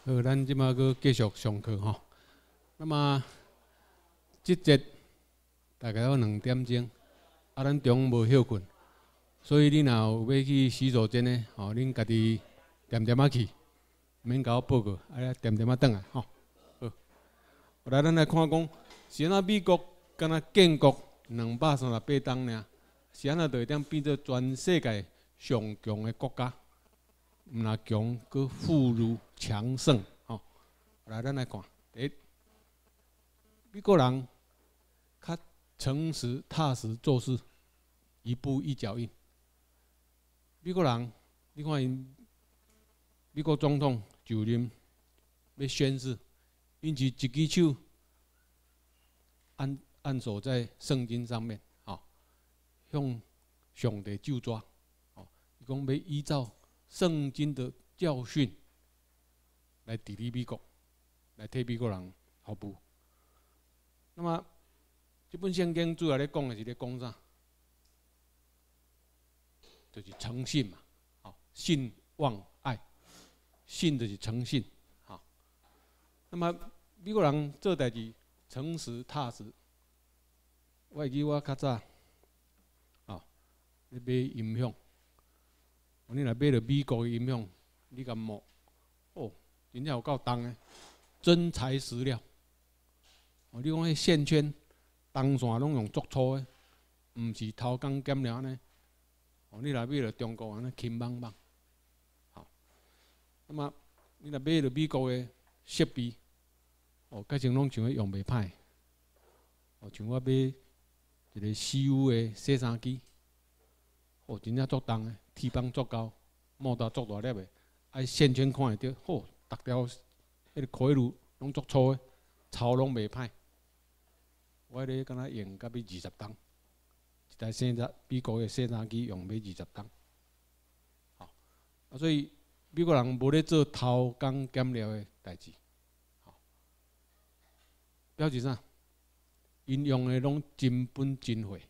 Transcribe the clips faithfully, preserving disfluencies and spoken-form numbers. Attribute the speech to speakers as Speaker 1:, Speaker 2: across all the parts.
Speaker 1: 好，咱即马搁继续上课吼。那么，即节大概要两点钟，啊，咱中午无休困，所以你若有要去洗手间呢，吼，恁家己点点仔去，免甲我报告，啊，点点仔转来吼。好，后来咱来看讲，是安怎美国敢若建国两百三十八冬尔，是安怎就会当变做全世界上强的国家？ 毋若强，佮富如强盛，吼、哦。来，咱来看，第一，美国人较诚实踏实做事，一步一脚印。美国人，你看因美国总统就任要宣誓，因是一只手按按手在圣经上面，吼、哦，向上帝就抓，吼、哦，伊讲要依照 圣经的教训来治理美国，来替美国人服务。那么，这本圣经主要咧讲的是咧讲啥？就是诚信嘛，好，信望爱，信就是诚信，好。那么美国人做代志诚实踏实。我会记我较早，哦，咧买音响。 你若买着美国的音响，你甲摸，哦，真正有够重的，真材实料。哦，你讲迄线圈、铜线拢用足粗的，毋是偷工减料呢。哦，你若买着中国安尼轻邦邦，好。那么你若买着美国的设备，哦，改成拢像迄用袂歹。哦，像我买一个 C U 的洗衫机，哦，真正足重的。 铁棒足高，毛大足大粒的，啊线圈看会到，吼，逐条迄个开路拢足粗的，操拢袂歹。我咧敢若用到要二十吨，一台洗衫美国的洗衫机用要二十吨，吼，啊所以美国人无咧做偷工减料的代志，吼，表示啥？因用的拢真本真货。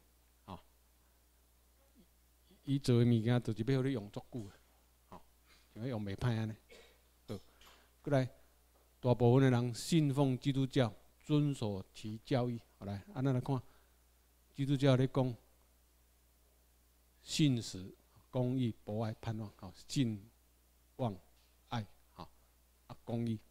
Speaker 1: 伊做的物件就是要互你用足久的，吼，像用袂歹安尼。好，过来，大部分的人信奉基督教，遵守其教义。好来，安尼来看，基督教咧讲信实、公义、博爱、盼望，吼，信、望、爱，吼，啊，公义、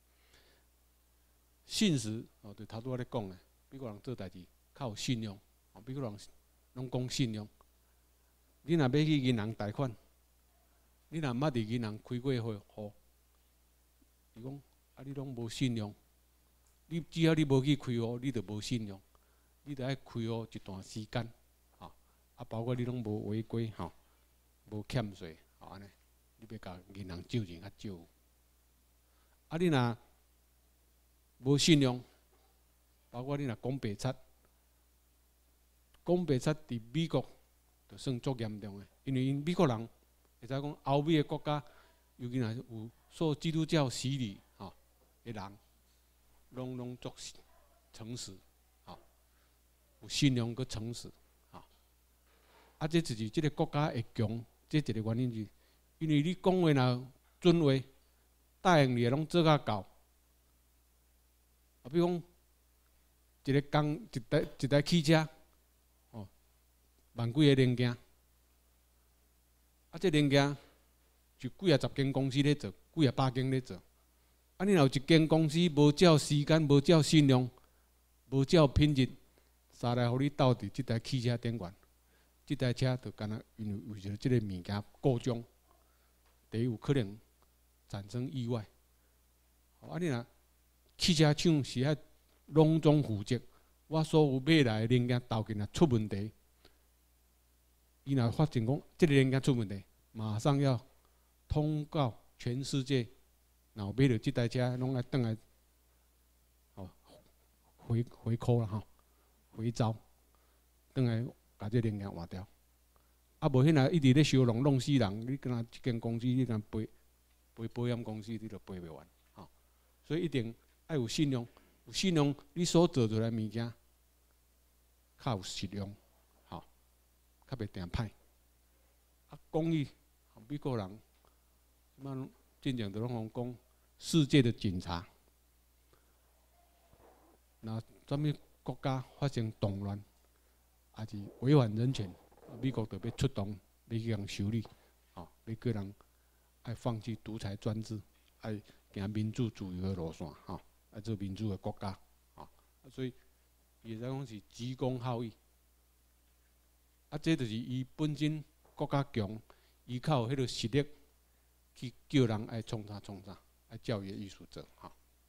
Speaker 1: 信实，哦，就头拄仔咧讲的，美国人做代志较有信用，哦，美国人拢讲信用。 你若要去银行贷款，你若捌伫银行开过户，伊讲啊，你拢无信用，你只要你无去开户，你就无信用，你着爱开户一段时间，吼，啊，包括你拢无违规，吼，无欠税，吼安尼，你要甲银行借钱较少。啊，你若无信用，包括你若讲白贼，讲白贼伫美国 就算足严重的，因为因美国人会知讲欧美的国家，尤其若有受基督教洗礼吼的人，拢拢足诚实，吼，有信用佮诚实，吼。啊，这就是这个国家会强，这一个原因是，因为你讲话若准话，答应你拢做甲到。啊，比如讲一个工一台一台汽车。 万几个零件，啊，这零件就几啊十间公司咧做，几啊百间咧做。啊，你若有一间公司无照时间、无照信用、无照品质，三来互你斗伫即台汽车顶悬，即台车就干若因为为着即个物件故障，第一有可能产生意外。啊，你若汽车厂是爱拢总负责，我所有买来的零件斗进来出问题。 伊若发现讲，这个零件出问题，马上要通告全世界，然后买到这台车，拢来转来，哦，回回扣啦吼，回招，转来把这零件换掉。啊，无迄若一直咧烧弄弄死人，你敢若一间公司，你敢赔赔保险公司，你就赔袂完，吼。所以一定要有信用，有信用，你所做出来物件较有实用。 较袂定歹，啊，公益，美国人，即摆真正都拢讲世界的警察。那什么国家发生动乱，还是违反人权，美国就要出动，要去人修理，吼，要叫人爱放弃独裁专制，爱行民主自由的路线，吼，爱做民主的国家，吼，所以伊会使讲是急公好义。啊，这就是伊本身国家强，依靠迄个实力去叫人爱创啥创啥，爱教育艺术者，吼。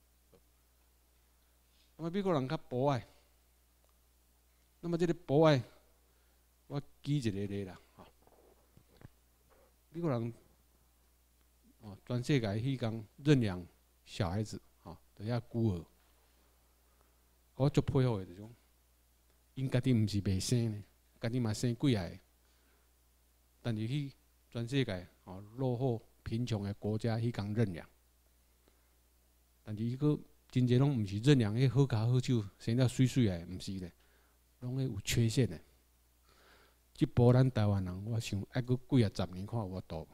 Speaker 1: 那么美国人较博爱，那么这个博爱，我举一个例啦，吼。美国人哦，全世界迄工认养小孩子，吼，就遐孤儿，我足佩服的，就是讲，因家己毋是袂生呢，家己嘛生几个，但是去全世界哦落后贫穷的国家迄工认养，但是伊个。真侪拢毋是认养迄好脚好手，生了水水的，毋是咧，拢迄有缺陷的。即波咱台湾人，我想爱阁几啊十年看有法度。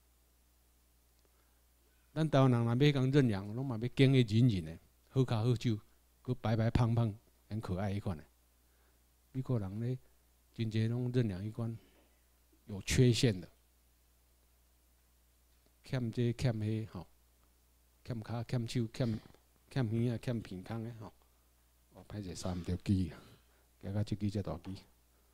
Speaker 1: 咱台湾人若要讲认养，拢嘛要经个忍忍的，好脚好手，阁白白胖胖，很可爱迄款的。美国人咧，真侪拢认养迄款有缺陷的，欠这欠迄吼，欠骹欠手欠。欠耳啊，欠鼻孔的吼，哦，歹势三毋着机，加到即支只大机，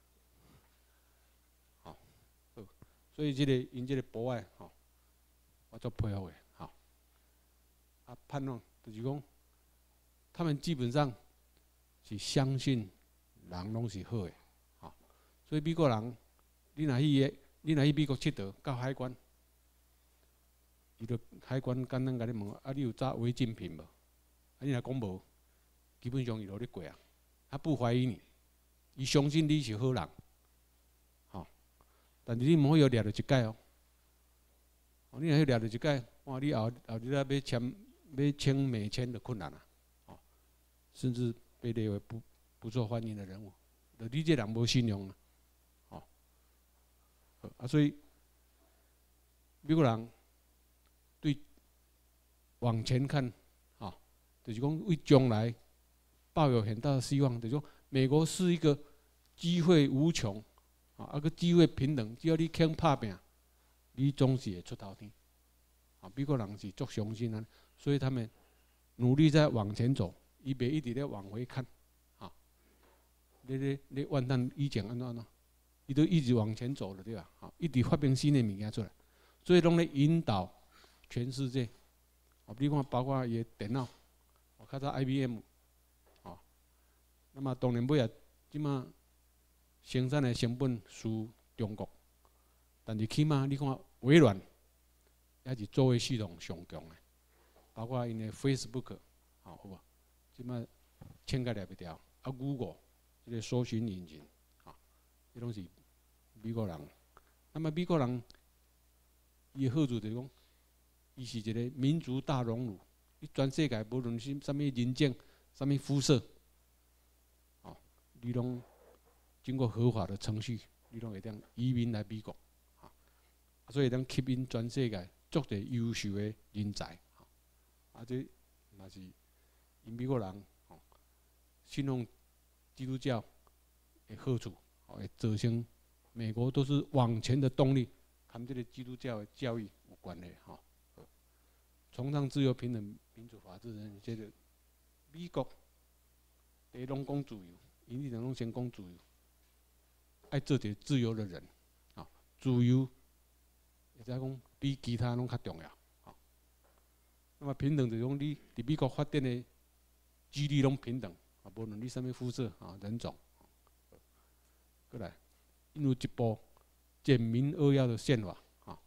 Speaker 1: 吼，所以即、這个因即个博爱吼，我足佩服的，吼，啊，盼望就是讲，他们基本上是相信人拢是好的，吼，所以美国人，你若去个，你若去美国佚佗，到海关，伊就海关简单甲你问，啊，你有揸违禁品无？啊，你若讲无，基本上伊就你过啊，他不怀疑你，伊相信你是好人，吼。但是你毋好有掠着一摆哦，你若去掠着一摆，哇，你后后日啊要签要签美签就困难啦，吼，甚至被列为不不受欢迎的人物，就你这人无信用啊，吼。啊，所以美国人对往前看。就是讲为将来抱有很大的希望，就是讲美国是一个机会无穷，啊，啊个机会平等，只要你肯拍拼，你总是会出头天。啊，美国人是足相信啊，所以他们努力在往前走，伊袂一直咧往回看，啊，你咧咧怨叹以前安怎安怎，伊都一直往前走了，对吧？啊，一直发明新的物件出来，所以拢咧引导全世界。啊，比如讲包括伊的电脑。较早 I B M， 哦，那么当然尾啊，即马生产的成本输中国，但是起码你看微软，也是作为系统上强的，包括因的 Facebook， 好好无？即马签个了不掉，啊 Google 这个搜寻引擎，啊，这拢是美国人。那么美国人伊的好处就是讲，伊是一个民族大熔炉。你全世界无论是啥物人种、啥物肤色，哦，你拢经过合法的程序，你拢会当移民来美国，啊，所以当吸引全世界足侪优秀的人才，啊，这嘛是因美国人哦信奉基督教的好处，哦，会造成美国都是往前的动力，跟这个基督教的教育有关的，哈。崇尚自由、平等、民主、法治人，这个美国第拢讲自由，因你拢先讲自由，爱做一个自由的人，啊，自由，会使讲比其他拢较重要，啊。那么平等就是讲你伫美国发展的几率拢平等，啊，无论你啥物肤色啊、人种，过来，因有一部简明扼要的宪法，啊，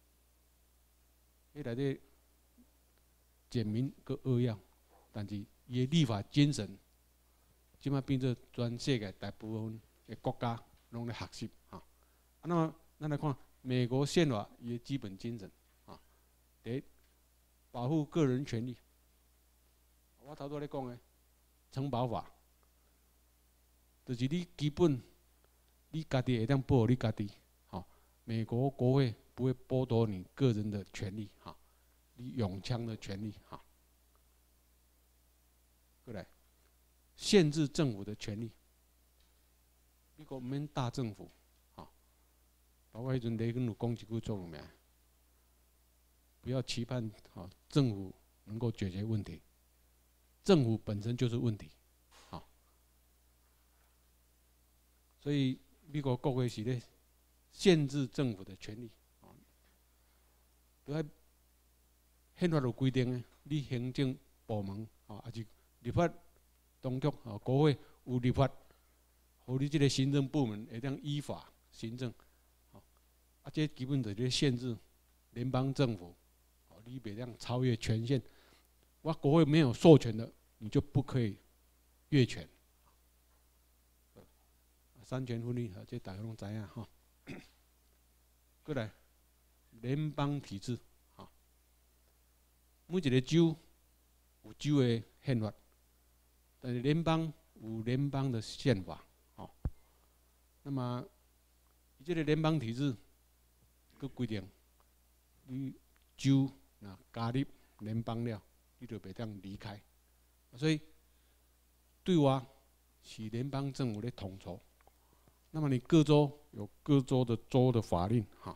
Speaker 1: 迄内底。简明佮扼要，但是伊的立法精神，即摆变做全世界大部分的国家拢咧学习哈。啊，那么咱来看美国宪法伊的基本精神啊，第一，保护个人权利。我头拄咧讲的城堡法，就是你基本你家己会当保护你家己，好，美国国会不会剥夺你个人的权利，哈。 你拥枪的权利，哈。过来，限制政府的权利。美国免大政府，哈，包括迄阵雷根有讲一句作用名，不要期盼哈政府能够解决问题，政府本身就是问题，好。所以美国国会是咧限制政府的权利，啊，都喺宪法有规定诶，你行政部门啊，还是立法当局啊，国会有立法。互你这个行政部门会当依法行政，啊，这基本就是限制联邦政府，你别当超越权限。我国会没有授权的，你就不可以越权。三权分立，这大家拢知影哈。过来，联邦体制，哈，每一个州有州的宪法，但是联邦有联邦的宪法。那么，这个联邦体制，佮规定，你州若加入联邦了，你就袂当离开。所以，对外是联邦政府咧统筹。那么你各州有各州的州的法令，哈。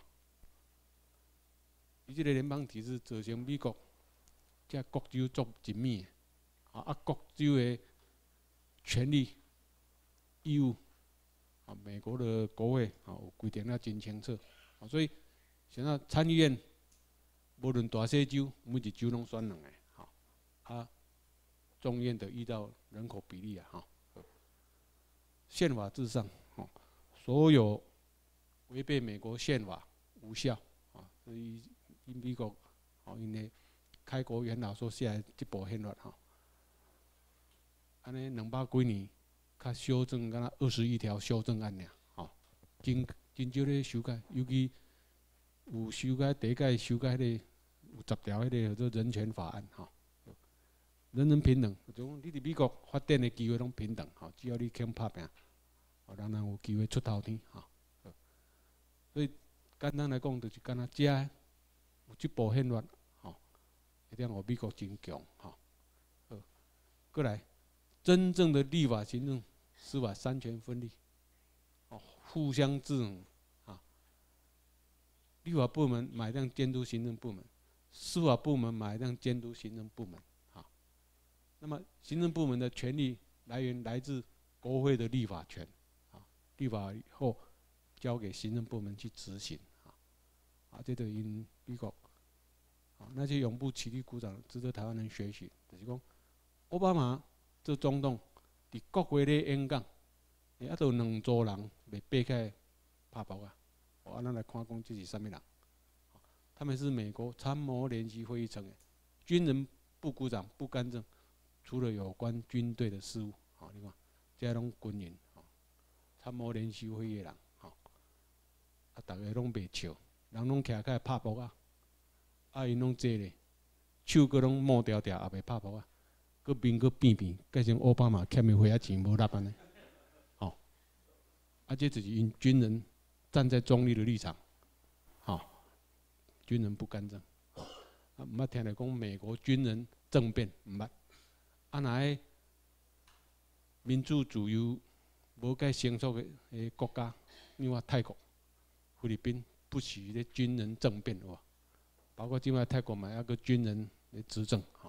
Speaker 1: 伊这个联邦体制造成美国，这各州足紧密，啊啊各州的权利、义务。啊，美国的国会啊有规定了真清楚，啊，所以现在参议院无论大小州，每一州拢选两个，哈，啊，众院的依照人口比例啊，哈，宪法至上，哦，所有违背美国宪法无效，啊，所以因美国，哦，因为开国元老所写的这部宪法，哈，安尼两百几年。较修正，敢若二十一条修正案俩，吼，真真少咧修改，尤其有修改第一届修改迄个有十条迄个叫做人权法案，吼，人人平等，就讲你伫美国发展的机会拢平等，吼，只要你肯拍拼，哦，人人有机会出头天，吼。所以简单来讲，就是敢若遮有即部宪法，吼，一定互美国真强，吼。好，过来，真正的立法、行政。司法三权分立，哦，互相制衡，啊，立法部门买当监督行政部门，司法部门买当监督行政部门，啊，那么行政部门的权力来源来自国会的立法权，啊，立法以后交给行政部门去执行，啊，啊，这就因美国，啊，那些永不起立鼓掌，值得台湾人学习，就是讲奥巴马做总统。伫国会咧演讲，啊，都有两组人袂爬起来拍包啊！哦，咱来看讲这是啥物人？他们是美国参谋联席会议成员，军人不鼓掌不干政，除了有关军队的事务，好，你看，这拢军人，参谋联席会议的人，好，啊，大家拢袂笑，人拢徛起来拍包啊，啊，因拢坐咧，手佫拢摸条条，也袂拍包啊。个面个变变，改成奥巴马欠的花仔钱无纳安尼，吼，啊，这就是因军人站在中立的立场，吼，军人不干政，啊，毋捌听来讲美国军人政变，毋捌，啊，若民主自由无介成熟的诶国家，你看泰国、菲律宾不许咧军人政变，哇，包括即摆泰国嘛，还个军人来执政，吼。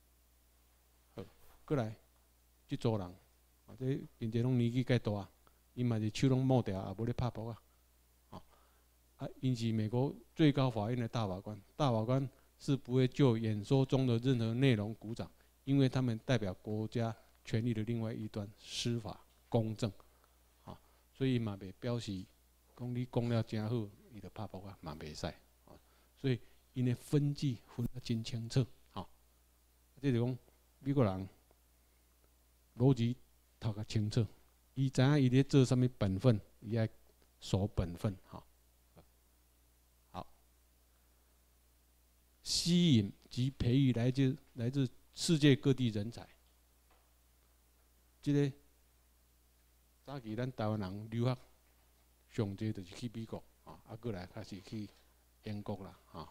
Speaker 1: 过来，即组人，啊，这并且拢年纪介大，因嘛是手拢摸掉，也无咧拍搏啊，啊，啊，因是美国最高法院的大法官，大法官是不会就演说中的任何内容鼓掌，因为他们代表国家权力的另外一端，司法公正，啊，所以嘛袂表示讲你讲了真好，伊就拍搏啊，嘛袂使，啊，所以因的分际分得真清楚，啊，这就讲美国人。逻辑读较清楚，伊知影伊咧做啥物本分，伊爱守本分，哈。好，吸引及培育来自来自世界各地人才。即个早期咱台湾人留学上济就是去美国，啊，啊过来开始去英国啦，啊，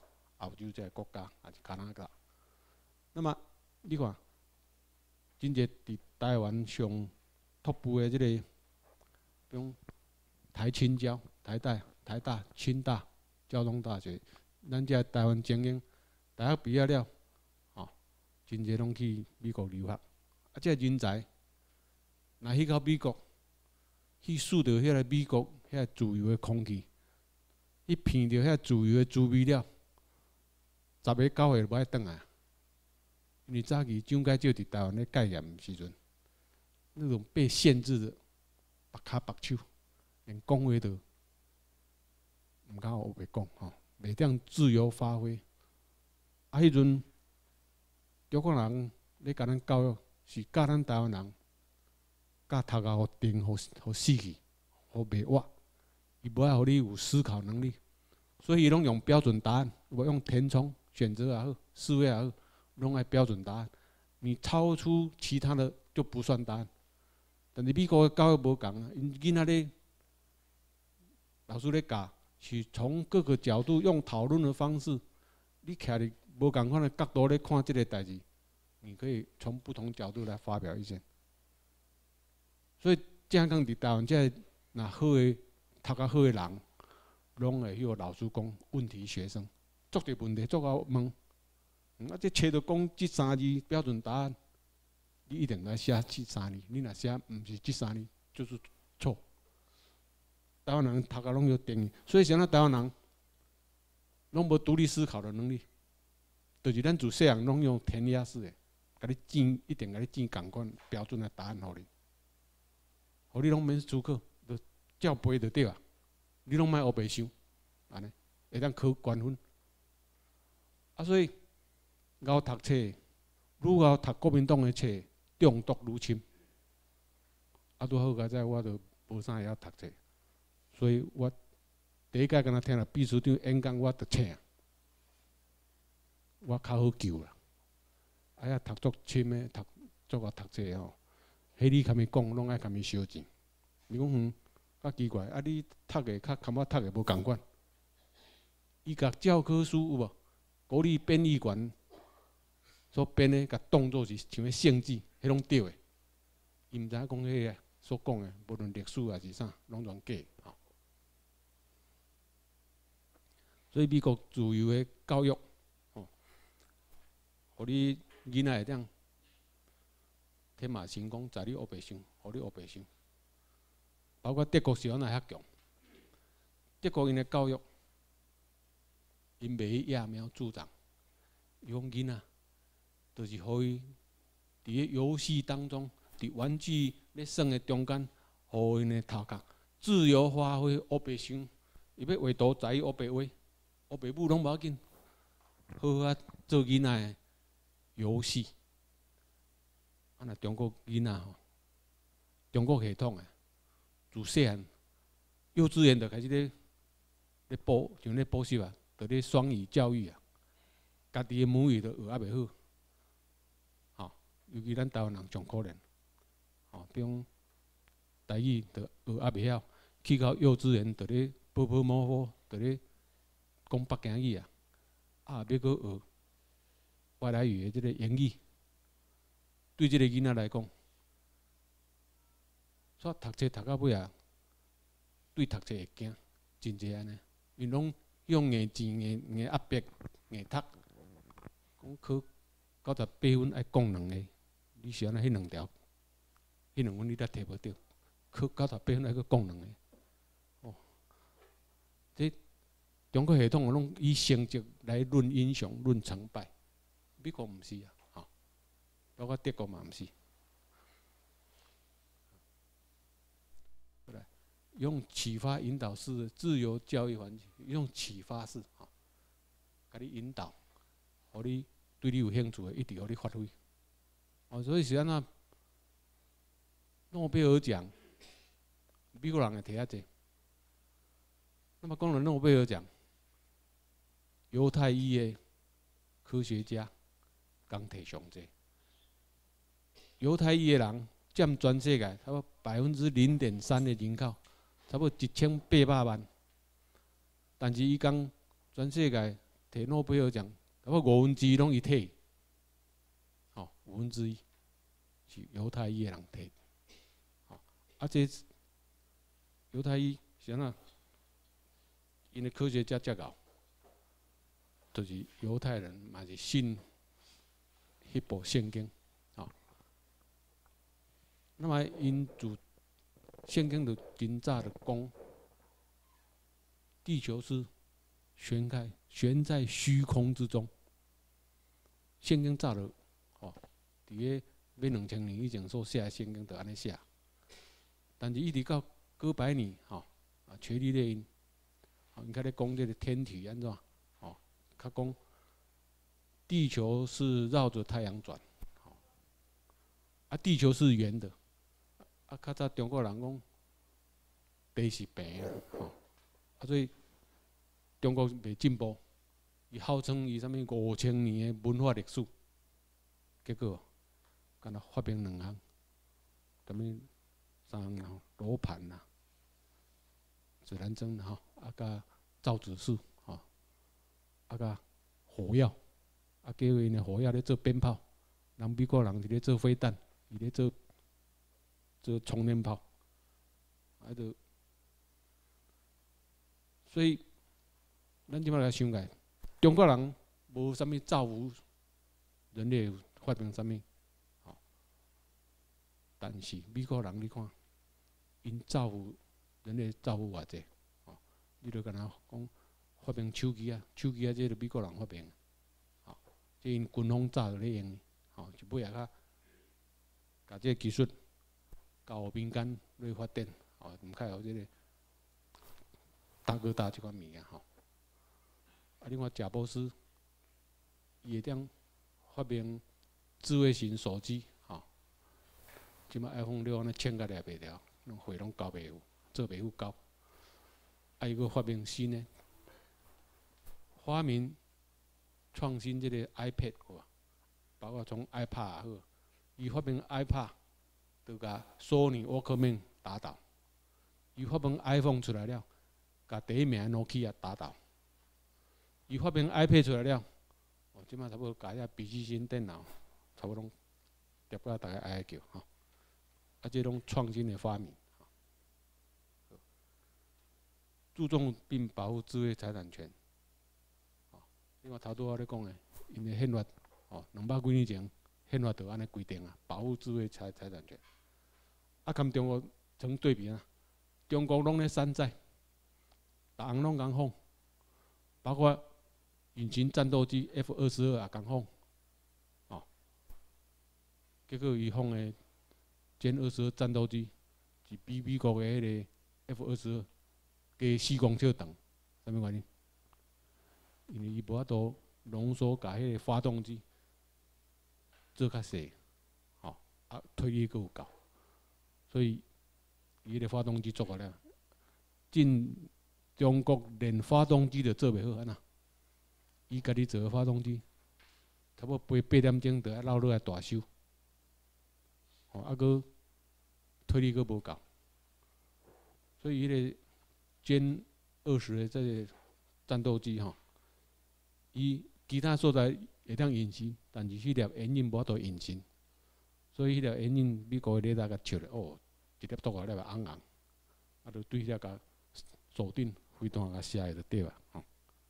Speaker 1: 澳洲这个国家，还是加拿大。那么你看，真侪伫台湾上top部的这个，比如台清交、台大、台大、清大、交通大学，咱这台湾精英大学毕业了，吼、哦，真侪拢去美国留学。啊，这人才，若去到美国，去嗅到遐个美国遐个自由的空气，去闻到遐自由的滋味了，十个九个无爱转来。因为早期蒋介石伫台湾咧戒严时阵，那种被限制的白骹白手，连讲话都毋敢学袂讲吼，袂当自由发挥。啊，迄阵中国人咧甲咱教育，是教咱台湾人，教读啊，互定，互互死去，互袂活。伊无爱互你有思考能力，所以伊拢用标准答案，无用填充、选择也好，思维也好。拢爱标准答案，你超出其他的就不算答案。但是美国的教育无共啊，因囡仔咧，老师咧教，是从各个角度用讨论的方式，你徛伫无共款的角度咧看这个代志，你可以从不同角度来发表意见。所以正讲伫台湾，这若好的读较好的人，拢会迄个老师讲问题学生，做一问题做到问。啊！这册着讲这三字标准答案，你一定来写这三字。你若写毋是这三字，就是错。台湾人读啊拢有定义，所以像咱台湾人，拢无独立思考的能力，就是咱自细汉拢用填鸭式的，甲你建一定甲你建共款标准的答案互你，互你拢免思考，就照背就对啊。你拢莫黑白想，安尼会当考高分。啊，所以。熬读册，愈熬读国民党的册，中毒愈深。啊，拄好佳哉，我就无啥会晓读册，所以我第一届敢若听了秘书长演讲，我就请，我较好救啦。啊，遐读足深的，读足个读册吼，迄你甲咪讲，拢爱甲咪烧钱。你讲嗯，较奇怪，啊你读的较感觉读的无共款。伊甲教科书有无？国立编译馆。所编的，甲当作是像个圣旨，迄拢对的。伊毋知影讲迄个所讲的，无论历史还是啥，拢全假吼。所以美国自由的教育，吼，互你囡仔会当天马行空，在你黑白想，互你黑白想。包括德国是安怎遐强？德国因的教育，因袂去揠苗助长，伊讲囡仔。就是互伊伫个游戏当中，伫玩具咧耍的中间，互因的头壳自由发挥，黑白想。伊要画图，在伊黑白画，黑白母拢无要紧，好好啊做囡仔的游戏。啊，若中国囡仔吼，中国系统诶，自细汉幼稚园就开始咧咧补，像咧补习啊，就咧双语教育啊，家己的母语都学啊袂好。尤其咱台湾人上可怜，吼，比如台语就学啊袂晓，去到幼稚园就咧跑跑摸摸，就咧讲北京语啊，啊要搁学外来语的即个英语，对即个囡仔来讲，煞读册读到尾啊，对读册会惊，真济安尼，因拢用硬钱、硬硬压迫、硬读，讲考九十八分爱讲两个。你是安尼？迄两条，迄两分你才摕无着，考九十八分还阁讲两个。哦，这中国系统拢以成绩来论英雄、论成败，美国毋是啊，吼，包括德国嘛毋是。来，用启发引导式的自由教育环境，用启发式，吼，甲你引导，互你对你有兴趣的，一直互你发挥。哦，所以是安怎？诺贝尔奖，美国人会摕遐济。那么讲到诺贝尔奖，犹太裔的科学家刚摕上济。犹太裔的人占全世界差不多百分之零点三的人口，差不多一千八百万。但是伊讲全世界摕诺贝尔奖，差不多五分之一拢伊摕，吼、哦，五分之一是犹太裔的人摕，吼、哦，啊，这犹太裔是安怎？因为科学家遮搞，就是犹太人嘛是信迄部圣经，啊、哦，那么因主圣经就真早就讲，地球是悬开悬在虚空之中。圣经早就哦，伫个要两千年以前所写的圣经就安尼写，但是一直到几百年，吼、哦、啊，伽利略因。哦，你看咧讲这个天体安怎？哦，他讲地球是绕着太阳转，哦，啊，地球是圆的，啊，较早中国人讲地是平啊，吼、哦，啊，所以中国袂进步，伊号称伊啥物五千年的文化历史，结果敢若发明两项，啥物三项啦，罗盘啦。指南针哈，啊甲造纸术哈，啊甲火药，啊叫因的火药咧做鞭炮，人美国人伫咧做飞弹，伊咧做做冲天炮，啊就，所以咱即摆来想起来，中国人无啥物造物，人类发明啥物，吼，但是美国人你看，因造物。人类造物偌济，哦，你著敢若讲发明手机啊，手机啊，这个美国人发明，哦，这因军方早就咧用，哦，就尾仔较，甲这个技术交互民间来发展，哦，毋较有这个大哥大即款物件，吼。啊，另外贾博士，伊会当发明智慧型手机，吼，即摆 iPhone 六安尼签甲掠袂牢，拢货拢交袂有。做袂有够，啊，伊个发明新的，发明创新这个 iPad 好，包括从 iPad 好，伊发明 iPad， 就甲索尼沃克曼打倒；伊发明 iPhone 出来了，甲第一名 Nokia 打倒；伊发明 iPad 出来了，哦，即摆差不多甲遐笔记型电脑差不多叠到大家爱叫吼，啊，这种创新的发明。注重并保护智慧财产权。哦，另外头拄我咧讲诶，因为宪法哦，两百几年前宪法就安尼规定啊，保护智慧财财产权。啊，跟中国成对比啊，中国拢咧山寨，逐项拢共仿，包括隐形战斗机 F 二十二也共仿，哦，结果伊仿诶歼二十二战斗机是比美国诶迄个 F 二十二。加四公尺长，啥物原因？因为伊无法度浓缩，甲迄个发动机做较细，吼，啊推力阁有够，所以伊个发动机做好了，进中国连发动机都做袂好安那？伊家己做个发动机，差不多八八点钟就要绕落来大修，吼，啊阁推力阁无够，所以迄个。歼二十的这个战斗机吼，伊其他所在会当引擎，但是迄粒引擎无法度引擎，所以迄粒引擎美国的雷达甲笑咧，哦，一粒倒来咧红红，啊，就对遐甲锁定飞弹甲射下就对了，吼。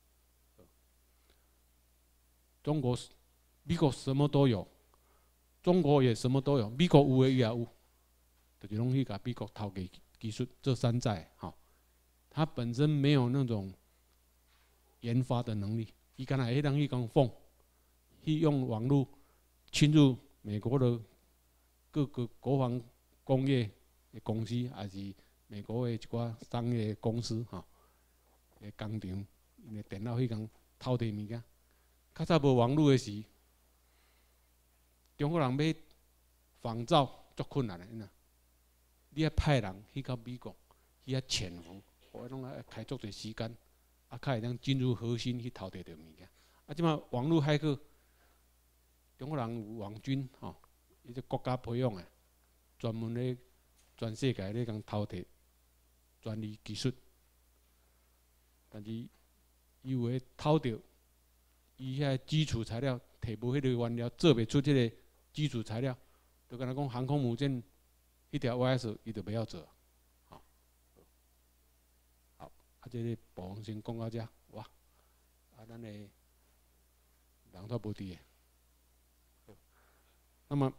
Speaker 1: 中国美国什么都有，中国也什么都有，美国有诶伊也有，就是拢去甲美国偷给技术做山寨，吼。他本身没有那种研发的能力，伊敢若会当去讲放，去用网络侵入美国的各个国防工业的公司，还是美国的一寡商业公司吼，的工厂，因为电脑去讲偷摕物件。较早无网络的时，中国人要仿造足困难的，呐，你要派人去到美国，去遐潜伏。我拢爱开足侪时间，啊，较会当进入核心去偷摕到物件。啊，即马网络骇客，中国人有网军吼，伊这国家培养诶，专门咧全世界咧讲偷摕专利技术，但是伊有诶偷着， 伊遐基础材料摕无迄个原料，做袂出即个基础材料，就敢若讲航空母舰迄条 Y S， 伊就袂晓做。好，好，啊，即个部分先讲到遮，哇，啊，咱的人都无伫个。那么，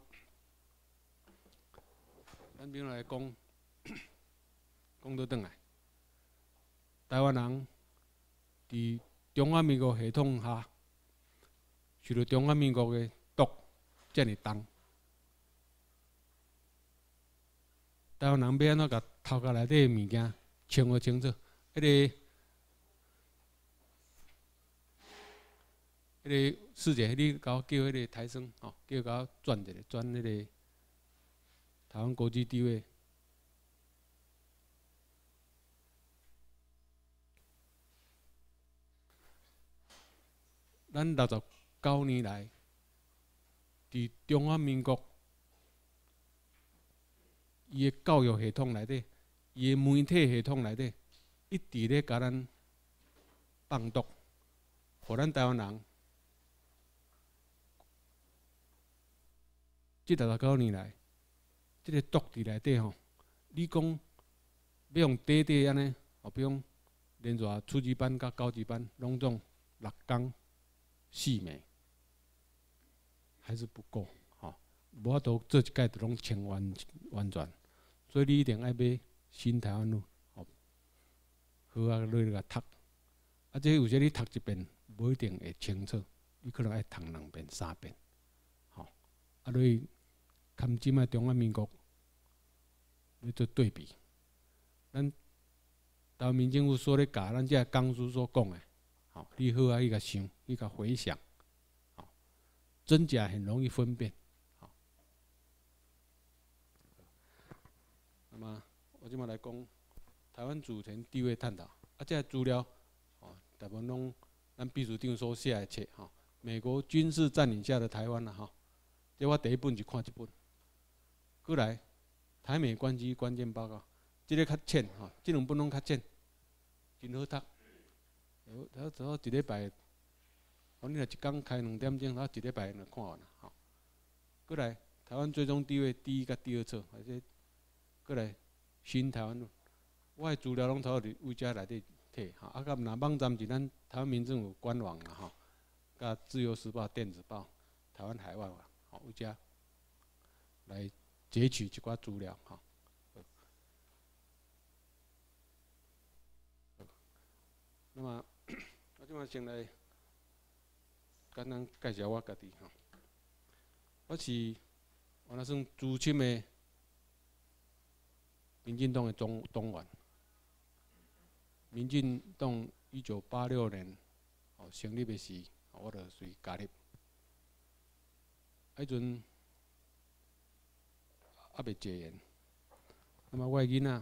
Speaker 1: 咱边来讲，讲倒转来，台湾人伫中华民国系统下，受到中华民国的毒遮尔重，台湾人要安怎甲头壳内底的物件清好清楚？迄、那个、迄个师姐，你甲我叫迄个台生吼，叫甲我转一下，转迄个台湾国际地位。咱六十九年来，伫中华民国伊个教育系统内底，伊个媒体系统内底，一直咧甲咱放毒，互咱台湾人。即六十九年来，即、这个毒伫内底吼，你讲要用短短安尼，哦，比如连续初级班甲高级班，拢总六工。四暝还是不够，吼、哦，无法度做一届就拢清完完全，所以你一定爱买新台湾路，吼、哦，好啊，落来甲读，啊，这有时你读一遍，无一定会清楚，你可能爱读两遍、三遍，吼、哦，啊，你看即摆中华民国，你做对比，咱台湾民政府所咧教咱这讲师所讲的。好，你好啊，伊甲想，伊甲回想，好，真假很容易分辨，好。那么我即马来讲台湾主权地位探讨，啊，这资料，哦，大部分拢咱秘书长所写的册，吼，美国军事占领下的台湾啦，吼，这我第一本就看这本，过来台美关系关键报告，这个较浅，吼，这两本拢较浅，真好读。他只好一礼拜，哦，你若一工开两点钟，他一礼拜就看完了，吼。过来，台湾最终地位第一甲第二册，或者过来新台湾，我的资料拢头伫位遮内底摕，吼。啊，甲若网站是咱台湾民政府官网啦，吼，甲自由时报电子报、台湾海外网，吼，位遮来截取一寡资料，吼。那么，我即马先来简单介绍我家己吼。我是我那算资深的民进党的中党员。民进党一九八六年哦成立的时，我就随加入。迄阵还未戒严，那么我的囡仔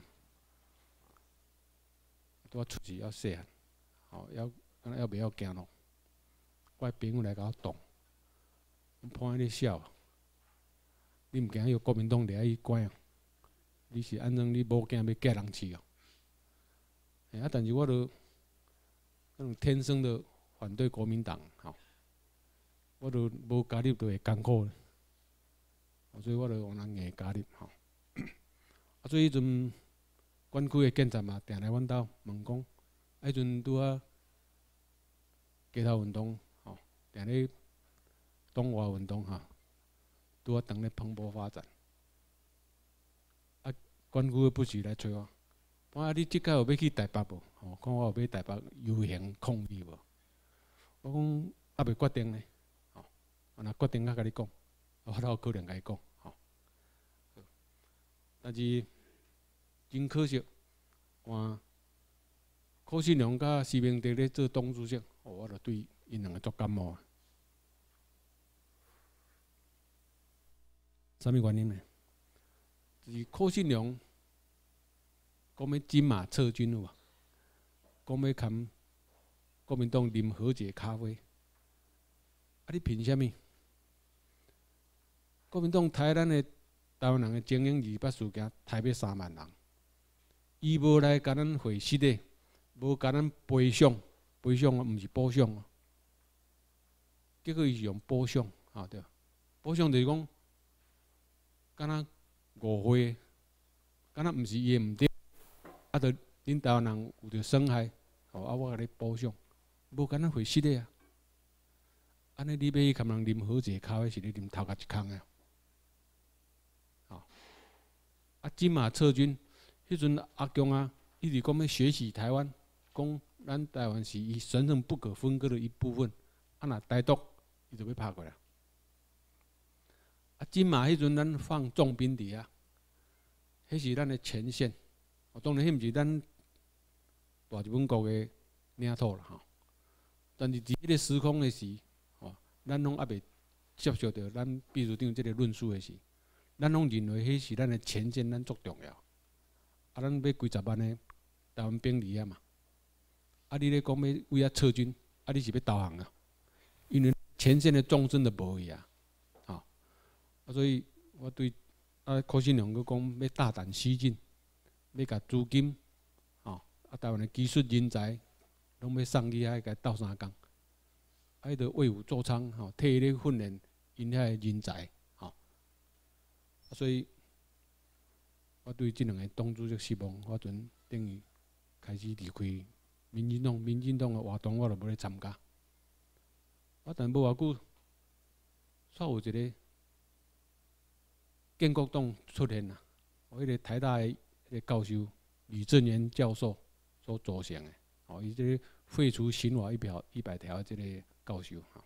Speaker 1: 拄啊出世要细汉。吼，要敢若要袂晓行路，我的朋友来甲我挡，看你笑，你毋惊迄个国民党掠去关啊？你是安怎？你某囝要嫁人饲哦？哎啊，但是我著可能天生的反对国民党，吼，我著无加入，著会艰苦咧，所以我著往人硬加入，吼。啊，所以迄阵管区的警察嘛，定来阮兜问讲。迄阵拄啊，街头运动，吼，定咧东华运动，吼，拄啊当咧蓬勃发展。啊，管区的不时来找我，我啊，你即届有要去台北无？吼，看我有要台北游行抗议无？我讲还未决定呢，吼，啊，若决定才甲你讲，我才有可能甲你讲，吼。但是真可惜，我。柯信良甲施明德咧做党主席，哦，我著对因两个足感冒。啥物原因呢？就是柯信良讲要金马撤军有无？讲要含国民党啉和解咖啡，啊，你凭啥物？国民党杀咱的台湾人的精英二八事件，杀要三万人，伊无来甲咱会师的。无甲咱赔偿，赔偿啊，毋是补偿啊。 结果伊是用补偿，吼对，补偿就是讲，敢若误会，敢若毋是伊毋对，啊，着恁台湾人有着损害，吼啊，我甲你补偿，无敢若会失的啊。安尼你要去含人啉好一个咖啡，是咧啉头壳一空的，吼。啊，金马撤军，迄阵阿强啊，一直讲要学习台湾，讲咱台湾是伊神圣不可分割的一部分。啊，若台独，伊就要拍过来。啊，金马迄阵咱放重兵伫遐，迄是咱的前线。哦，当然迄毋是咱大日本国的领土啦，吼。但是伫迄个时空的时，吼，咱拢还袂接受到咱秘书长即个论述的时，咱拢认为迄是咱的前线，咱足重要。啊，咱要几十万的台湾兵伫遐嘛。啊，你咧讲要为遐撤军，啊，你是要投降啊？因为前线的纵深都无去啊，吼，啊，所以我对啊柯信良佮讲要大胆西进，要甲资金，吼，啊台湾的技术人才，拢要送去遐甲斗相共，啊，迄个为虎作伥，吼，替伊咧训练因遐的人才，吼，啊，所以我对即两个党主席失望，我阵等于开始离开民进党，民进党的活动我就无咧参加。啊，但无偌久，煞有一个建国党出现啦。哦，迄个台大的迄个教授李正元教授所组成的，哦，伊即个废除刑法一条一百条的即个教授，吼。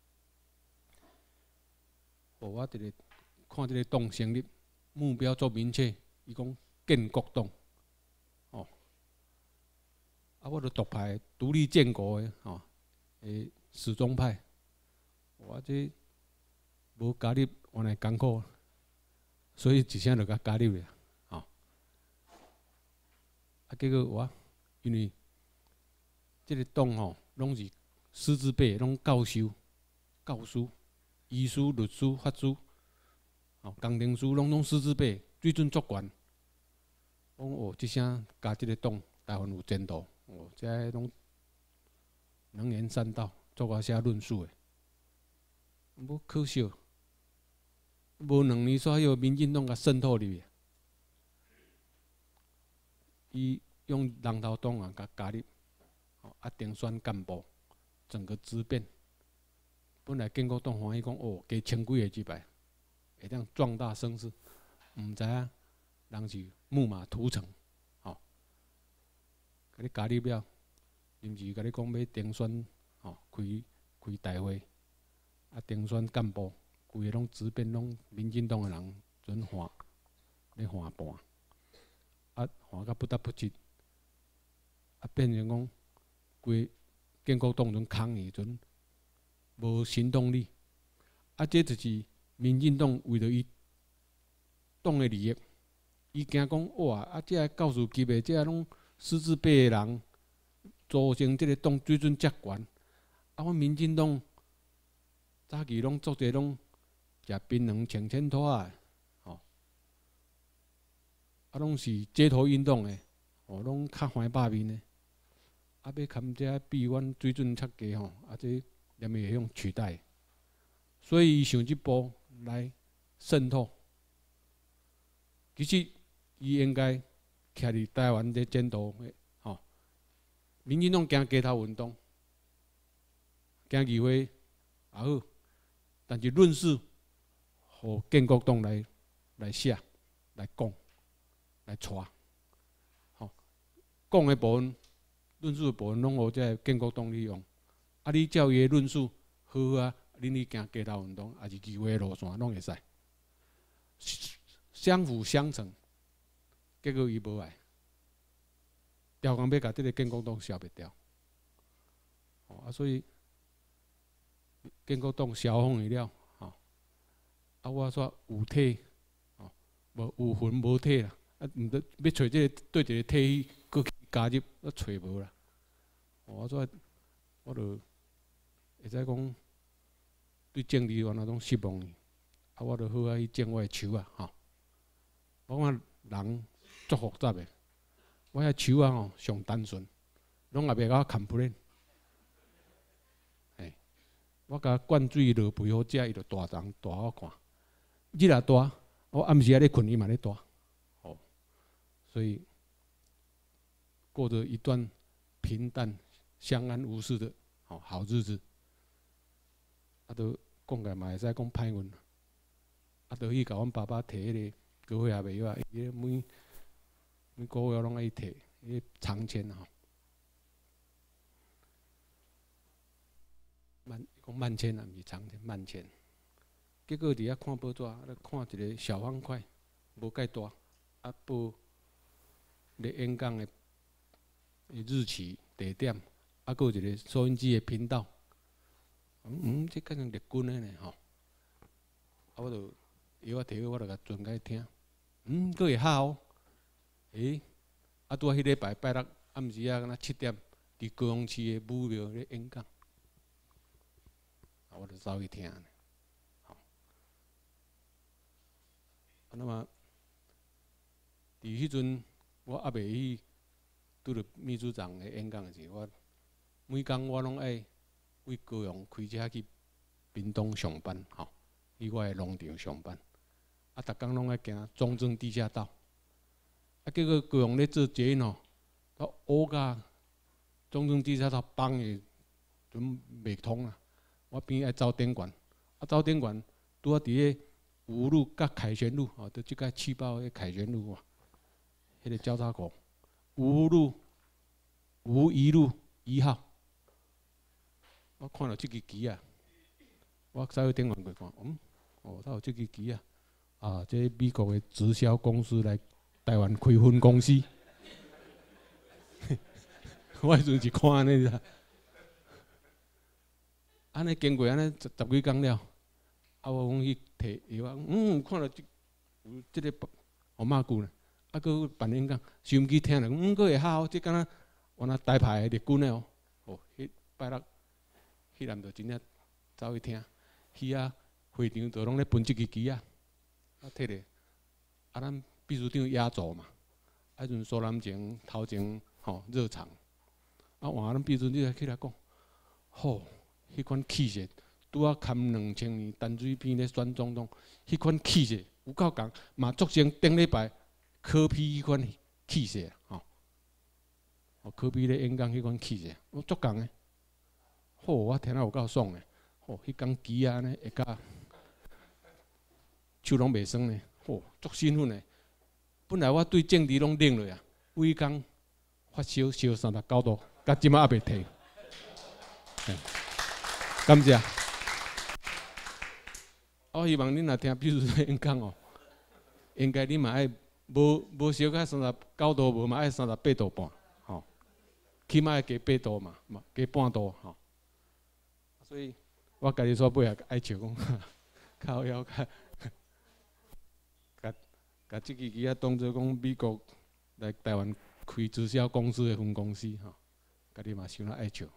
Speaker 1: 哦，我这个看这个党成立目标做明确，伊讲建国党，哦，啊，我著独派独立建国的，吼，诶。始终派，我这无加入原来艰苦，所以一声就甲加入了，吼。啊，结果我因为这个党吼，拢是师资辈，拢教授、教师、医师、律师、法师，吼，工程师拢拢师资辈，水准足悬。讲哦，一声加这个党，台湾有前途，哦，这拢能言善道。做我写论述的，无可惜，无两年煞有民进党甲渗透入去，伊用人头党啊甲加入，啊定选干部，整个质变。本来建国党欢喜讲哦，加千几个击败，会当壮大声势，毋知影人是木马屠城，吼、哦，甲你加入了，临时甲你讲要定选。吼，开开大会，啊，定选干部，规个拢质变，拢民进党诶人准换，咧换半，啊，换到不得不支，啊，变成讲，规建国党阵抗议阵无行动力，啊，这就是民进党为了伊党诶利益，伊惊讲哇，啊，这个教授级诶，这个拢师资辈诶人，组成这个党水准遮悬。啊，阮民进党早期拢做者拢食槟榔、穿浅拖啊，吼，啊，拢是街头运动诶，哦，拢较欢百面诶，啊，要堪遮比阮水准较低吼，啊，这连会用取代，所以伊想即步来渗透。其实伊应该徛伫台湾这前途诶，吼，民进党行街头运动。行议会也好，但是论述，互建国党来来写、来讲、来带，吼，讲的部分、论述的部分，拢互这建国党利用。啊，你照伊的论述好啊，恁去行街头运动，还是议会的路线，拢会使，相辅相成。结果伊无爱，调工要甲这个建国党消灭掉，哦啊，所以。建国党消防去了，吼，啊，我说有体，吼，无有魂无体啦，啊，毋得要找这个对一个体去去加入，啊，找无啦。我说，我就会使讲对政治原来拢失望，啊，我就好啊去种我的树啊，吼。我看人足复杂的，我遐树啊吼上单纯，拢也袂甲我 complain。 我甲灌水落肥好食，伊就大张大我看。日也大，我暗时啊咧困，伊嘛咧大。哦，所以过着一段平淡、相安无事的哦好日子。啊，都讲起来嘛会使讲歹运。啊，都去甲阮爸爸摕迄个高血压药啊，伊个每每个月拢爱摕，迄长签吼。慢讲慢签啊，毋是长签，慢签。结果伫遐看报纸，咧看一个小方块，无介大，啊报咧演讲的日期、地点，啊，搁有一个收音机的频道。嗯嗯，这敢像日军的呢吼。啊，我就药啊摕去，我就甲转开听。嗯，搁会好。诶，啊，拄啊迄礼拜拜六暗时啊，敢若七点，伫高雄市的武庙咧演讲。啊，我就走去听。好，啊，那么伫迄阵，我还袂去拄着秘书长的演讲的时候，我每工我拢爱为高雄开车去屏东上班，吼，去我的农场上班。啊，逐工拢爱行中正地下道。啊，结果高雄咧做捷运吼，到乌甲中正地下道崩的，准袂通啊。我边爱走电管，啊走电管，拄啊伫个五路甲凯旋路，吼，就即个气爆迄凯旋路啊，迄个交叉口，五路五一路一号，我看到即支旗啊，我走去电管过看，嗯，哦，它有即支旗啊，啊，这美国的直销公司来台湾开分公司，我迄阵是看安尼啦。安尼经过安尼十十几工了，啊，我讲去摕药啊，嗯，看到即有即个号码句呢，啊，佮办演讲，收音机听了，嗯，佮会好，即敢若原来台派的日军的哦，哦，迄拜六，迄阵就真正走去听，去啊会场就拢咧分即支旗啊，啊，摕咧，啊，咱秘书长压轴嘛，啊，迄阵苏南前头前吼热场，啊，换咱秘书长起来讲，吼。迄款气势，拄啊砍两千年淡水片咧选总统，迄款气势有够共，嘛足成顶礼拜科比迄款气势吼，哦，科比咧演讲迄款气势，我足共诶，吼，我听啊有够爽诶，吼，迄工旗啊安尼会甲手拢袂酸咧，吼，足兴奋诶。本来我对政治拢冷落啊，规工发烧烧三十九度，到即马还袂退。感谢。我希望恁若听秘书长演讲哦，应该恁嘛爱无无烧到三十九度，无嘛爱三十八度半，吼，起码要加八度嘛，嘛加半度吼。所以我家己说尾也爱笑讲，靠腰甲甲甲即支旗啊当做讲美国来台湾开直销公司的分公司吼，家己嘛想了爱笑。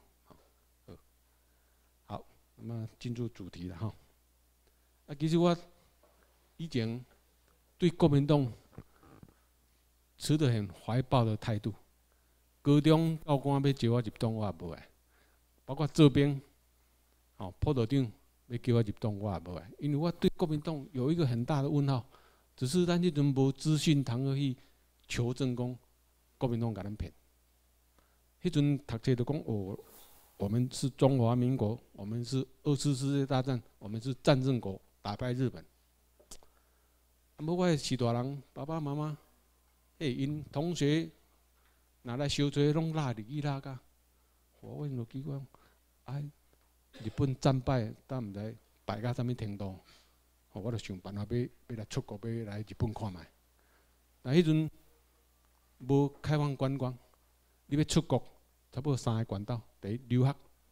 Speaker 1: 那么进入主题了哈。啊，其实我以前对国民党持得很怀抱的态度，高中教官要招我入党，我也无爱；包括这边，哦，副道长要叫我入党，我也无爱。因为我对国民党有一个很大的问号，只是咱迄阵无资讯通去求证讲国民党甲咱骗。迄阵读册就讲哦。我们是中华民国，我们是二次世界大战，我们是战胜国，打败日本。啊，无我的是大人，爸爸妈妈，嘿，因同学拿来烧水拢拉入去拉噶。我问落去讲，哎，日本战败，但毋知败到什么程度，我就想办法要要来出国，要来日本看卖。但迄阵无开放观光，你要出国。差不多三个管道，第一留学，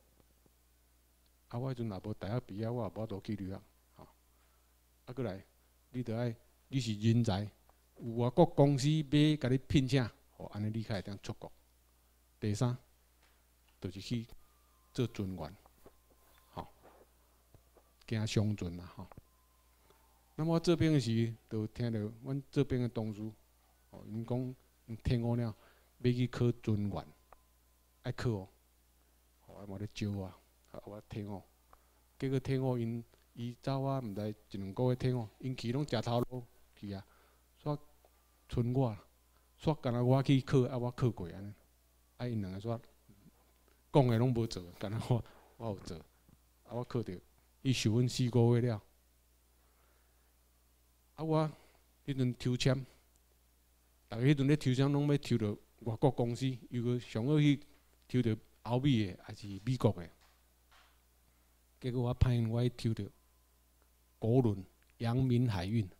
Speaker 1: 啊，我迄阵也无大学毕业，我也无法度去留学，吼，啊，过来，你着爱，你是人才，有外国公司要甲你聘请，吼，安尼你才会当出国。第三，就是去做军员，吼，行商船啦，吼。那么我这边时，就听到阮这边的同事，吼，因讲听我了，要去考军员。爱考哦，我嘛咧招我，我听哦， 结果退伍因伊走啊，毋知一两个月退伍，因去拢食头路去啊，煞剩我，煞干那我去考，啊我考过安尼，啊因两个煞讲诶拢无做，干那我我有做，啊我考着，伊受阮四个月了，啊我迄阵抽签，逐个迄阵咧抽签拢要抽着外国公司，又个上好去抽着欧美诶，还是美国诶。结果我歹运，我去抽着国轮阳明海运。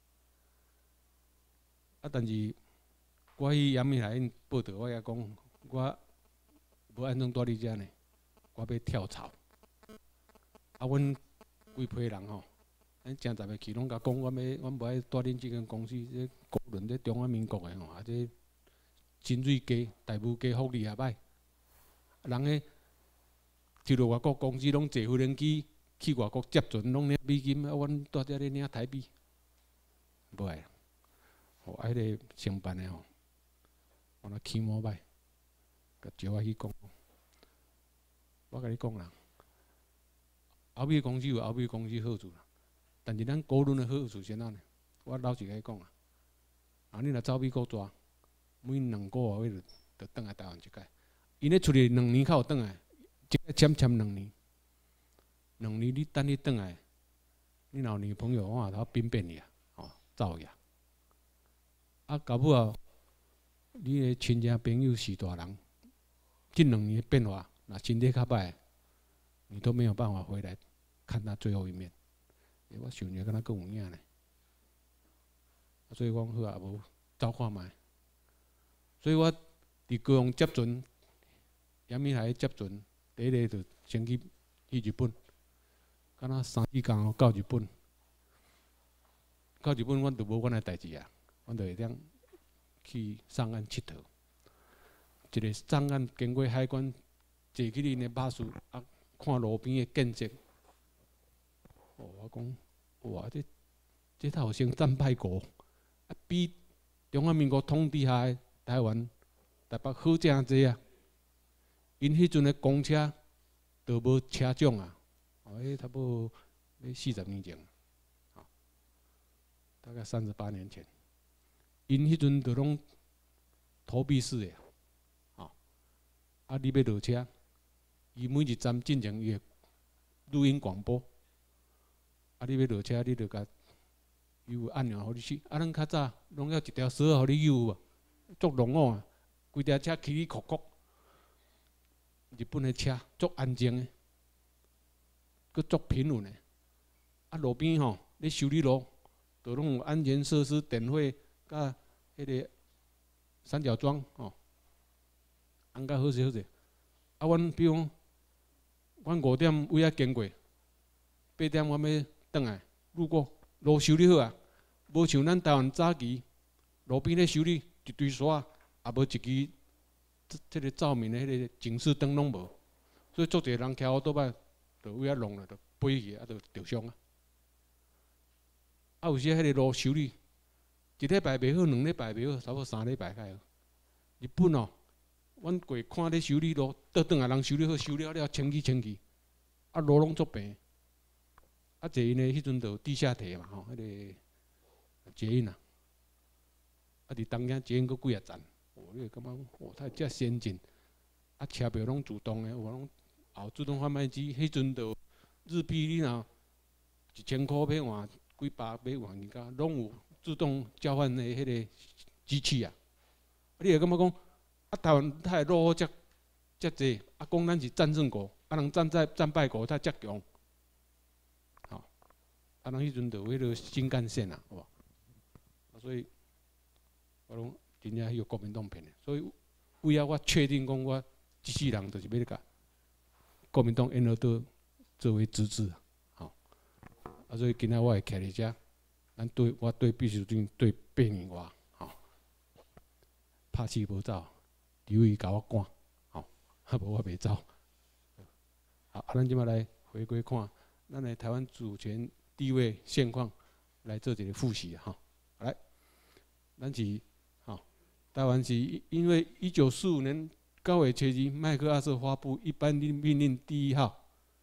Speaker 1: 啊，但是我去阳明海运报道，我也讲我无安怎住伫遮呢，我要跳槽。啊，阮规批人吼，咱正十个去拢甲讲，我要我无爱住恁即间公司，这国轮这中华民国诶吼，啊这薪水低，待遇低，福利也歹，人诶。抽到外国公司，拢坐飞轮机去外国接船，拢领美金，啊，阮住遮咧领台币，无爱。哦，啊，迄个承办的吼，我那起毛歹，甲招我去讲。我甲你讲啦，欧美公司有欧美公司好处啦，但是咱国轮的好处是哪呢？我老实甲你讲啊，啊，你若走美国住，每两个月就就转来台湾一届，因咧出去两年较有转来。一个签签两年，两年你等你转来，你若有女朋友，我头变变去啊，哦，走去啊。啊，搞不好你的亲戚朋友是大人，这两年的变化，若身体较歹，你都没有办法回来看他最后一面。欸、我想着敢若佫有影呢，所以讲好啊，无走看卖。所以我伫高雄接船，阳明海接船。第一个就先去去日本，敢若三四工到日本，到日本阮就无阮诶代志啊，阮就会当去上岸佚佗。一个上岸经过海关，坐去恁诶巴士，啊，看路边诶建设。哦，我讲，哇，这这头先战败国，啊，比中华民国统治下诶台湾、台北好正济啊！因迄阵诶公车都无车种啊，哦，迄差不多要四十年前，啊，大概三十八年前。因迄阵都拢投币式诶，啊，啊，你要落车，伊每一站进前伊会录音广播，啊，你要落车，你着甲伊有按钮互你去。啊，咱较早拢要一条绳互你悠无，足long哦啊，规条车起起伏伏。日本的车足安静的，佮足平稳的。啊，路边吼，咧修理路，都拢有安全设施、电火，甲迄个三角桩吼，安甲好势好势。啊，阮比如，阮五点位啊经过，八点我要转来，路过路修理好啊，无像咱台湾早期路边咧修理一堆沙，也无一支。这这个照明的迄个警示灯拢无，所以足侪人骑奥多摆，就位啊弄了，就飞去，啊，就着伤啊。啊，有时迄个路修理，一礼拜袂好，两礼拜袂好，差不多三礼拜才好。日本哦，阮过看咧修理路，倒转来人修理好，修了了，清去清去，啊路拢足平。啊，坐因的迄阵就地下铁嘛，吼，迄个捷运啊，啊，伫东京捷运佫几啊站。哦，你会感觉哦，它遮先进，啊，车票拢自动的，有拢后自动贩卖机，迄阵就日币你若一千箍要换几百，要换人家拢有自动交换的迄个机器啊。你会感觉讲，啊，台湾它落后遮遮济，啊，讲咱是战胜国，啊，人战在战败国，它遮强，吼，啊，人迄阵就有迄个新干线啊，好无？啊，所以我拢。真正迄个国民党骗的，所以为啊，我确定讲我一世人就是要甲国民党因而都作为支持，吼。啊，所以今仔我会徛伫遮，咱对我对毕淑俊对八年外，吼，拍死无走，留伊甲我赶，吼，啊无我袂走。好，啊，咱即摆来回归看咱的台湾主权地位现况，来做一个复习，吼。来，咱是。台湾是因为一九四五年九月初二，麦克阿瑟发布一般命令第一号，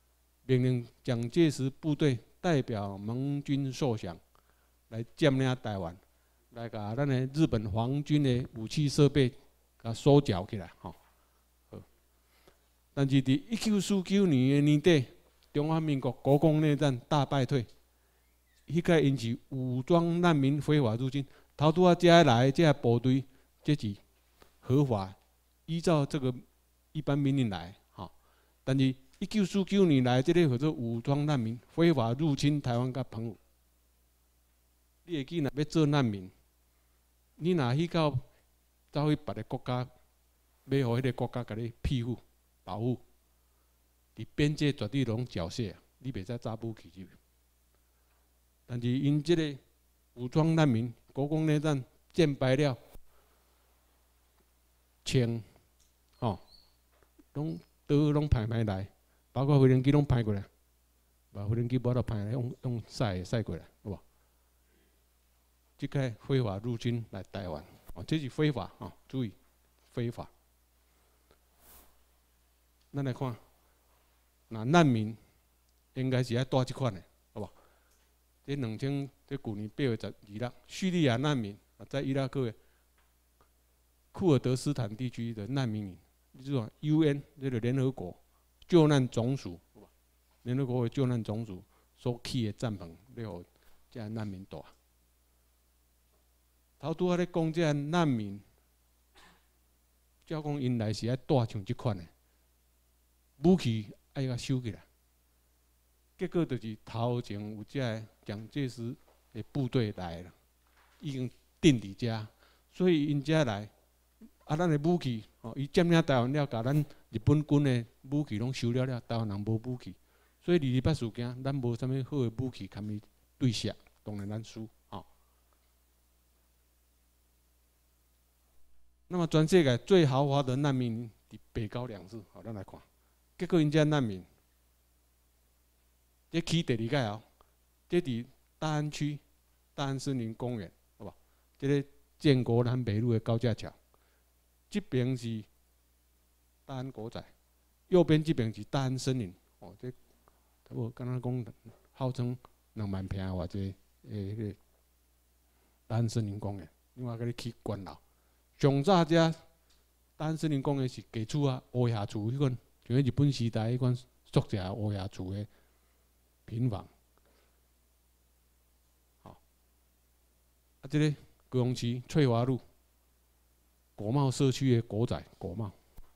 Speaker 1: 命令蒋介石部队代表盟军受降，来占领台湾，来甲咱的日本皇军的武器设备甲收缴起来，吼。但是伫一九四九年的年底，中华民国国共内战大败退，迄个引起武装难民非法入侵，头拄啊遮来的这部队，这是合法，依照这个一般命令来，吼。但是一九四九年来，这个叫做武装难民非法入侵台湾甲澎湖。你会记若要做难民，你若去到走去别个国家，要互迄个国家甲你庇护。 保护，伫边界绝对拢缴械，你袂使揸武器入去。但是因即个武装难民，国共内战战败了，枪，吼，拢刀拢派派来，包括飞行机拢派过来，把飞行机无得派来，用用驶驶过来，有无？即个非法入侵来台湾，哦，这是非法，哦，注意，非法。 咱来看，那难民应该是爱带即款的，好无？这两千这旧年八月十二日，叙利亚难民在伊拉克的库尔德斯坦地区的难民营，你知道 U N 这个联合国救难总署，联合国的救难总署所起的帐篷，要互这难民住。头拄仔咧讲这难民，照讲因来是爱带像即款的。 武器爱甲收起来，结果就是头前有这蒋介石的部队来了，已经定伫遮，所以因遮来，啊，咱的武器哦，伊占领台湾了，甲咱日本军的武器拢收了了，台湾人无武器，所以二二八事件，咱无啥物好的武器，堪伊对射，当然咱输哦。那么全世界最豪华的难民伫北高两市，好，咱来看。 结果因遮难民，这起第二届后，这伫大安区大安森林公园，好吧？这个建国南北路的高架桥，这边是大安国仔，右边这边是大安森林。哦，这差不多刚刚讲号称两万平或者诶迄个大安森林公园，另外甲你去关楼。上早遮大安森林公园是家厝啊，乌下厝迄款。 像日本时代迄款宿舍乌鸦厝的平房，好，啊，这个高雄市翠华路国贸社区的国仔国贸，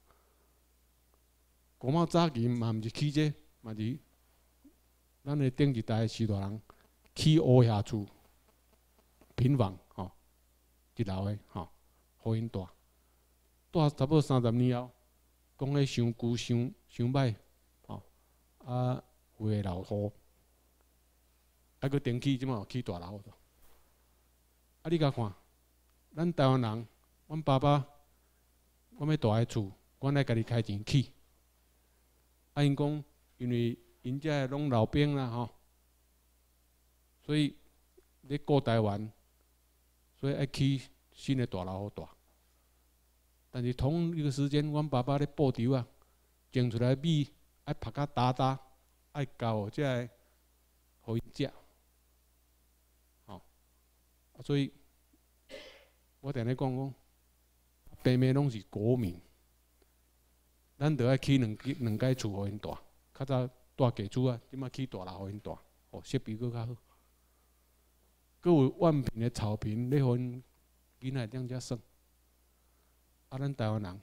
Speaker 1: 国贸早期嘛毋是起这，嘛是咱的顶一代时代人起乌鸦厝平房，吼，一楼的，吼，互因住，住差不多三十年后。 讲咧伤旧伤伤歹，吼啊有诶老户，啊个电器即马起大楼，啊你甲看，咱台湾人，阮爸爸，我要大个厝，阮来家己开钱起。啊因讲，因为因遮拢老兵啦吼，所以咧顾台湾，所以爱起新诶大楼好大。 但是同一个时间，阮爸爸咧布条啊，种出来米爱拍甲打打，爱交即个互因食，吼、哦，所以我定咧讲讲，爸妈拢是国民，咱着爱起两两间厝互因住，较早住家厝啊，即马起大楼互因住，哦，设备搁较好，搁有万平的草坪，咧互因囡仔踮遮耍。 啊，咱台湾人，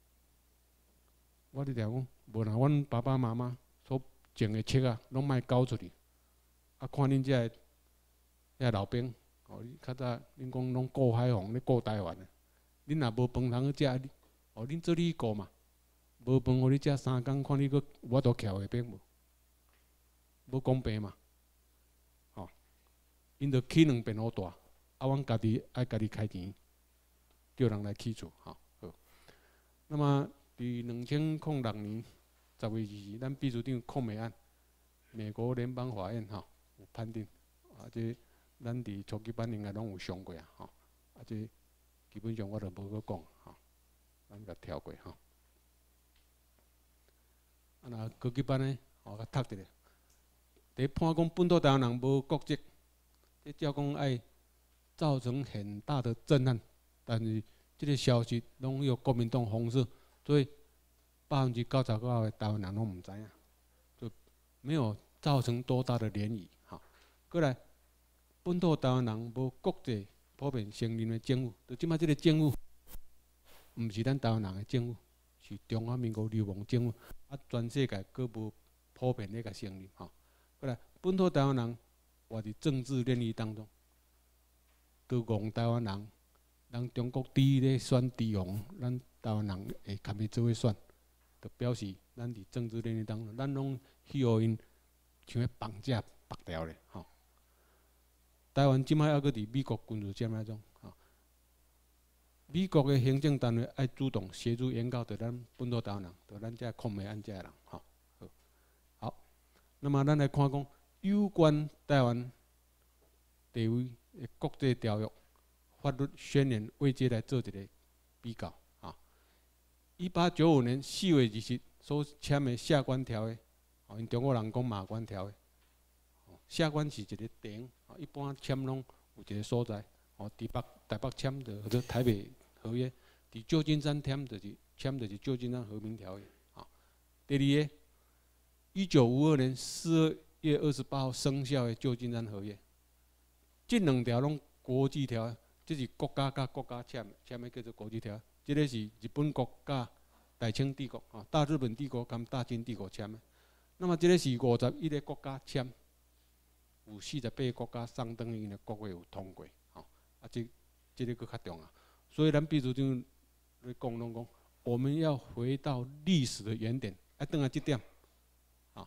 Speaker 1: 我咧定讲，无若阮爸爸妈妈所种的册啊，拢莫交出去。啊，看恁遮个遐老兵，哦，较早恁讲拢顾海防，咧顾台湾的，恁若无饭通去食，哦，恁做你顾嘛，无饭互你食三工，看你搁有法度徛下边无？无公平嘛，吼、哦，因着起两边好大，啊，阮家己爱家己开钱，叫人来起厝，吼、哦。 那么，伫两千零六年十月二日，咱秘书长控美案，美国联邦法院吼有判定，啊，这咱伫初级班应该拢有上过啊，吼，啊，这基本上我就无搁讲，吼，咱甲跳过吼。啊，那高级班呢， 哦，较读一下。第判讲本土台湾人无国籍，这照讲爱造成很大的震撼，但是这个消息拢由国民党封锁，所以百分之九十九的台湾人拢唔知影，就没有造成多大的涟漪。哈，过来本土台湾人无国际普遍承认的政府，就即摆这个政府，唔是咱台湾人的政府，是中华民国流亡政府，啊，全世界佫无普遍咧甲承认。哈，过来本土台湾人活伫政治链理当中，佫戆台湾人，人中国第一咧选帝王，咱台湾人会甘去做伙选，就表示咱伫政治链理当中，咱拢去互因像咧绑架绑掉咧。吼，台湾即摆还佫伫美国军事占领中。吼，美国的行政单位爱主动协助援交着咱本土台湾人，着咱遮抗美案遮的人。吼，好，好，那么咱来看讲有关台湾地位的国际条约、法律宣言位阶来做一个比较。啊，一八九五年四月二日所签的下关条约，哦，因中国人讲马关条约。下关是一个顶，一般签拢有一个所在。哦，伫北台北签的或者台北合约，伫旧金山签就是签就是旧金山和平条约。啊，第二个，一九五二年四月二十八号生效的旧金山合约，这两条拢国际条约，这是国家甲国家签签的叫做国际条约。这个是日本国甲大清帝国啊，大日本帝国跟大清帝国签的。那么这个是五十一个国家签。有四十八个国家相当于的国会有通过，吼，啊，这这个佫较重要。所以咱秘书长咧讲拢讲，我们要回到历史的原点，啊，转来这点，啊，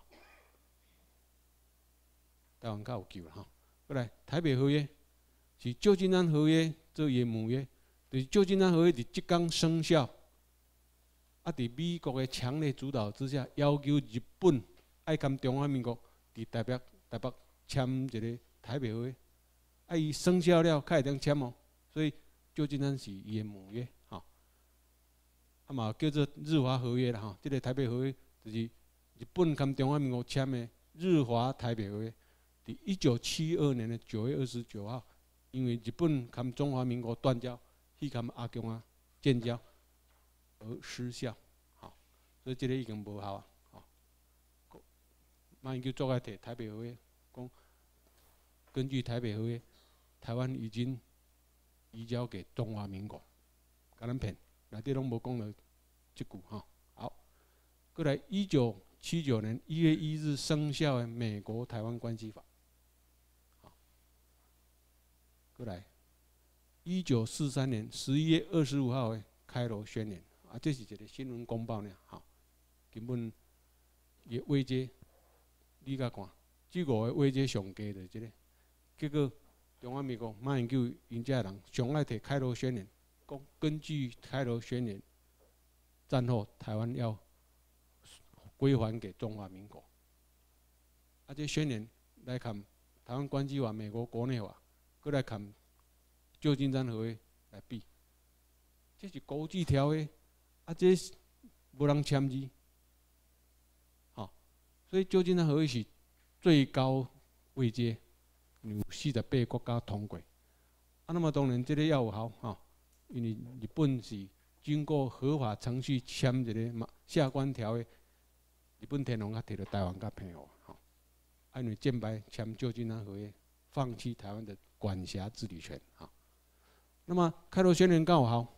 Speaker 1: 台湾较有救啦，吼。过来，台北合约是旧金山合约做伊母约，就是旧金山合约伫即天生效，啊，伫美国的强烈主导之下，要求日本爱跟中华民国伫台北台北。签一个台北合约，啊，伊生效了，才会当签哦。所以旧金山是伊的母约，吼。啊嘛叫做日华合约啦，吼。这个台北合约就是日本跟中华民国签的日华台北合约，伫一九七二年的九月二十九号，因为日本跟中华民国断交，去跟阿公啊建交而失效，吼。所以这个已经无效啊，吼。马英九做个摕台北合约。讲根据台北合约，台湾已经移交给中华民国，甲咱骗，内底拢无讲到这句哈。好，过来一九七九年一月一日生效的《美国台湾关系法》。好，过来一九四三年十一月二十五号的《开罗宣言》啊，这是一个新闻公报呢，哈，根本也位阶你甲看。这五个位阶上低的这个，结果中华民国马英九因遮人上爱摕《开罗宣言》，讲根据《开罗宣言》，战后台湾要归还给中华民国。啊，这宣言来看台湾关系法、美国国内法，搁来看旧金山合约来比，这是国际条约，啊，这无人签字，好，所以旧金山合约是。最高位阶有四十八个国家通过，啊，那么当然这个要有效哈，因为日本是经过合法程序签一个下关条约，日本天皇甲摕到台湾甲平和，哈，啊，因为建白签旧金山合约，放弃台湾的管辖治理权，哈。那么开罗宣言敢有效？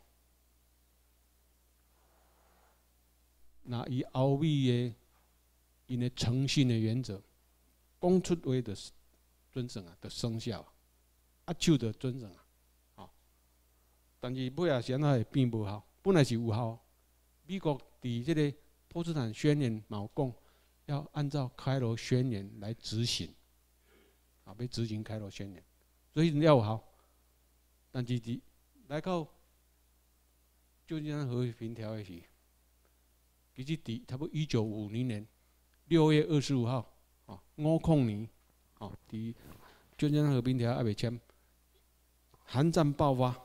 Speaker 1: 那以欧美的因的诚信的原则。讲出话的准绳啊，的生效啊，啊手的准绳啊，好。但是尾仔现在变无效，本来是有效。美国伫这个波茨坦宣言嘛有讲，要按照开罗宣言来执行，啊，要执行开罗宣言，所以要有效。但是伫来到旧金山和平条约时，其实伫差不多一九五零年六月二十五号。哦，五零年，哦，伫旧金山和平条约还未签，韩战爆发，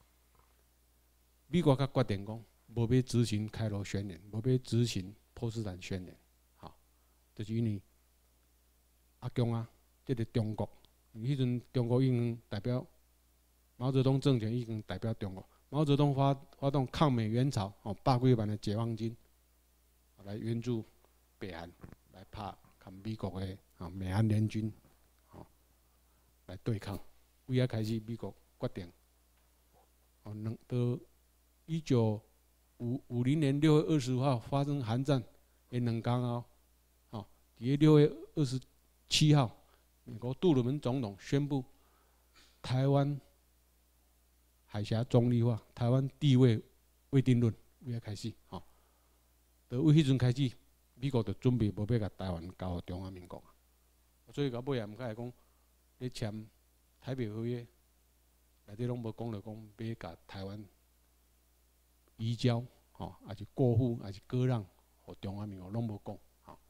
Speaker 1: 美国才决定讲，无要执行开罗宣言，无要执行波茨坦宣言，好， 就是因为阿强啊，这个中国，迄阵中国已经代表毛泽东政权已经代表中国，毛泽东发发动抗美援朝，哦，百几万的解放军来援助北韩，来拍跟美国的啊美韩联军，哦，来对抗。为遐开始，美国决定，哦，两到一九五五零年六月二十五号发生韩战的两天后，哦，伫六月二十七号，美国杜鲁门总统宣布台湾海峡中立化，台湾地位未定论，为遐开始，吼，就为迄阵开始，美国就准备要要甲台湾交予中华民国，所以到尾也毋敢讲咧签台北合约，内底拢无讲着讲要甲台湾移交，吼，还是过户，还是割让，互中华民国拢无讲，吼。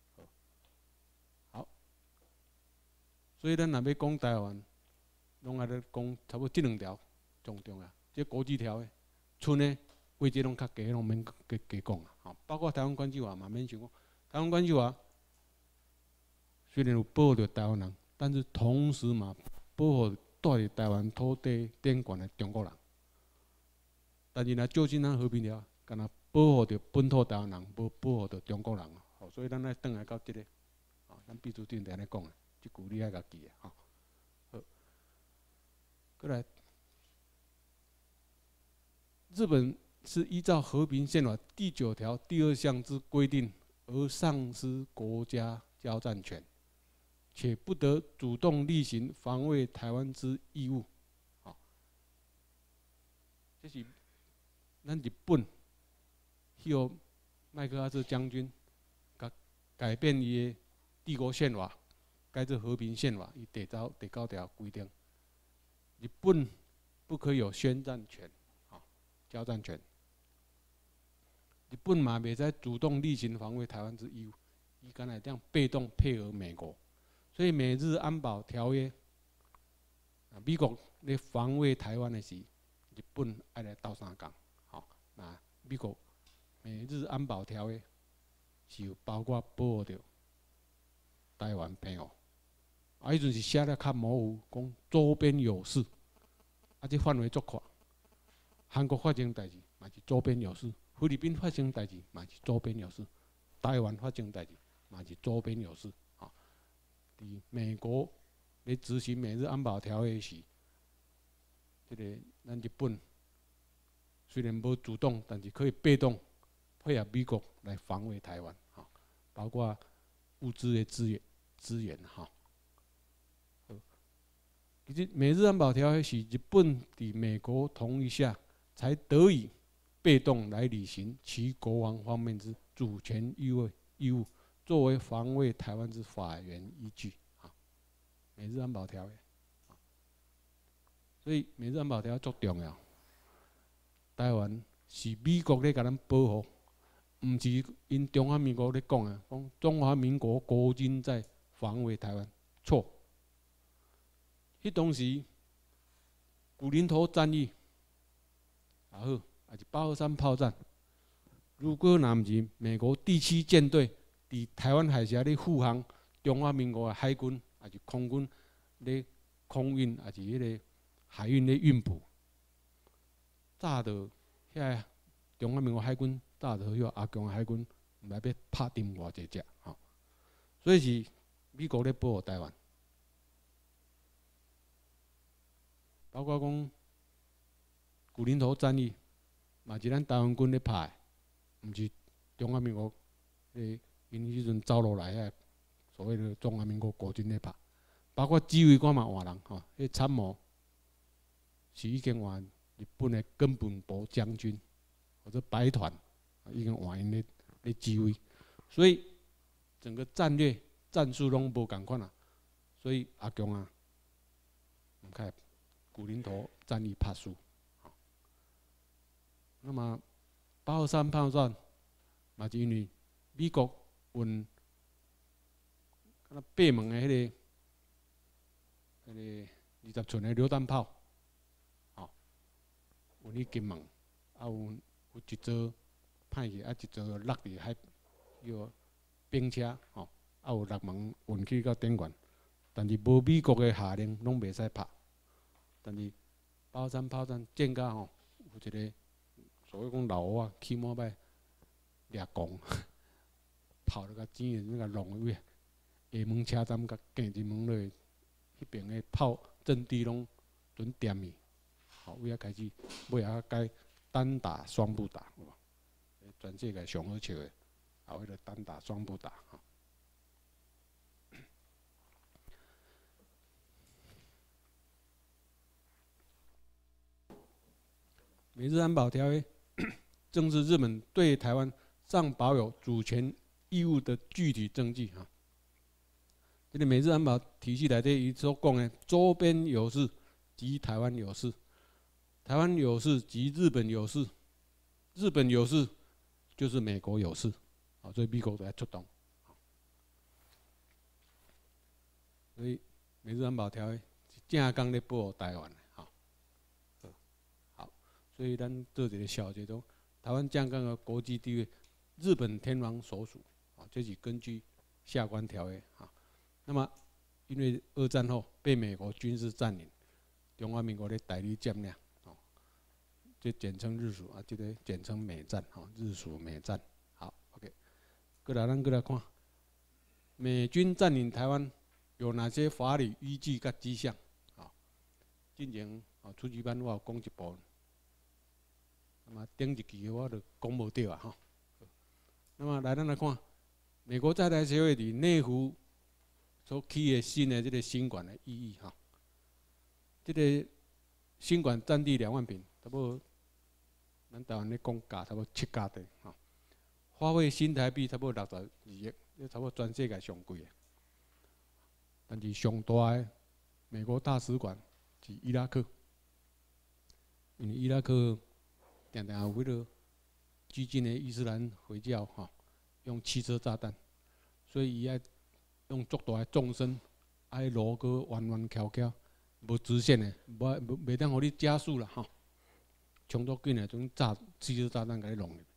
Speaker 1: 好，所以咱若要讲台湾，拢爱咧讲差不多即两条最重要。即国际条约，剩诶规则拢较低，拢免加加讲啊。吼，包括台湾关系法嘛，免想讲。台湾关系法虽然有保护着台湾人，但是同时嘛保护住伫台湾土地顶悬诶中国人。但是若旧金山和平条约，敢若保护着本土台湾人，无保护着中国人。吼，所以咱爱转来到即个，吼，咱秘书长定咧讲诶，即句你爱甲记诶，吼。好，过来，日本是依照和平宪法第九条第二项之规定而丧失国家交战权，且不得主动履行防卫台湾之义务。好，这是咱日本迄个麦克阿瑟将军，甲改变伊的帝国宪法，改做和平宪法，伊第九第九条规定，日本不可以有宣战权，啊，交战权。日本嘛袂使主动履行防卫台湾之义务，伊敢若这样被动配合美国，所以美日安保条约，啊，美国咧防卫台湾的时，日本爱来斗相共，吼，那美国美日安保条约是有包括保护着台湾朋友，啊，迄阵是写得较模糊，讲周边有事，啊，这范围足宽，韩国发生代志嘛是周边有事。菲律宾发生代志，嘛是周边有事；台湾发生代志，嘛是周边有事。啊，伫美国咧执行美日安保条约时，这个咱日本虽然无主动，但是可以被动配合美国来防卫台湾。啊，包括物资的资源资源哈。其实美日安保条约是日本伫美国同意下才得以被动来履行其国防方面之主权义务义务，作为防卫台湾之法源依据。啊，美日安保条约，所以美日安保条约足重要。台湾是美国咧甲咱保护，毋是因中华民国咧讲啊，讲中华民国国军在防卫台湾，错。迄当时古林头战役也好，还是八二三炮战，如果若毋是美国第七舰队伫台湾海峡咧护航中华民国的海军，还是空军咧空运，还是迄个海运咧运补，早着遐中华民国海军早着迄个阿强海军毋知要拍沉偌济只，吼，所以是美国咧保护台湾，包括讲古林头战役。嘛是咱台湾军咧拍的，毋是中华民国咧因迄阵走落来遐所谓的中华民国国军咧拍，包括指挥官嘛换人吼，迄参谋是已经换日本的根本部将军或者白团，已经换因咧咧指挥，所以整个战略战术拢无共款啊，所以阿强啊，唔开古林头战役拍输。那么八二三炮战嘛，是因为美国运敢若八门的迄、那个、迄、那个二十寸的榴弹炮，吼，运去金门，啊有有一座歹去，啊一座落伫海，迄个兵车，吼， 啊有六门运去到顶悬，但是无美国的下令，拢袂使拍。但是包山炮战战甲吼，有一个所谓讲老乌啊，起码摆掠光，跑到甲钱的那个弄位，下门车站甲建一门落，迄边的炮阵地拢准点去，好，位啊开始，尾啊改单打双不打，有无？全世界上好笑的，啊，迄个单打双不打哈。美日安保条约正是日本对台湾尚保有主权义务的具体证据哈。这个美日安保体系内底，伊所讲的周边有事及台湾有事，台湾有事及日本有事，日本有事就是美国有事，啊，所以美国就要出动。所以美日安保条约是正刚咧保护台湾的。所以，咱做一个小结中，台湾正港的国际地位，日本天皇所属，啊，这是根据下关条约啊。那么，因为二战后被美国军事占领，中华民国的代理占领，哦，这简称日属啊，这个简称美战，哈，日属美战。好 ，OK， 过来咱过来看，美军占领台湾有哪些法理依据甲迹象？啊，进前啊，初级班我有讲一部。那么顶一期我就讲无对啊哈。那么来咱来看，美国在台协会伫内湖所起的新的这个新馆的意义哈。这个新馆占地两万平，差不多咱台湾咧讲价差不多七家地哈，花费新台币差不多六十二亿，这差不多全世界上贵的。但是上大的美国大使馆是伊拉克，因为伊拉克。常常有迄个激进的伊斯兰回教哈，用汽车炸弹，所以伊爱用足大的纵深，爱路个弯弯翘翘，无直线的，无袂当互你加速啦哈。冲足紧的种炸汽车炸弹给你弄入。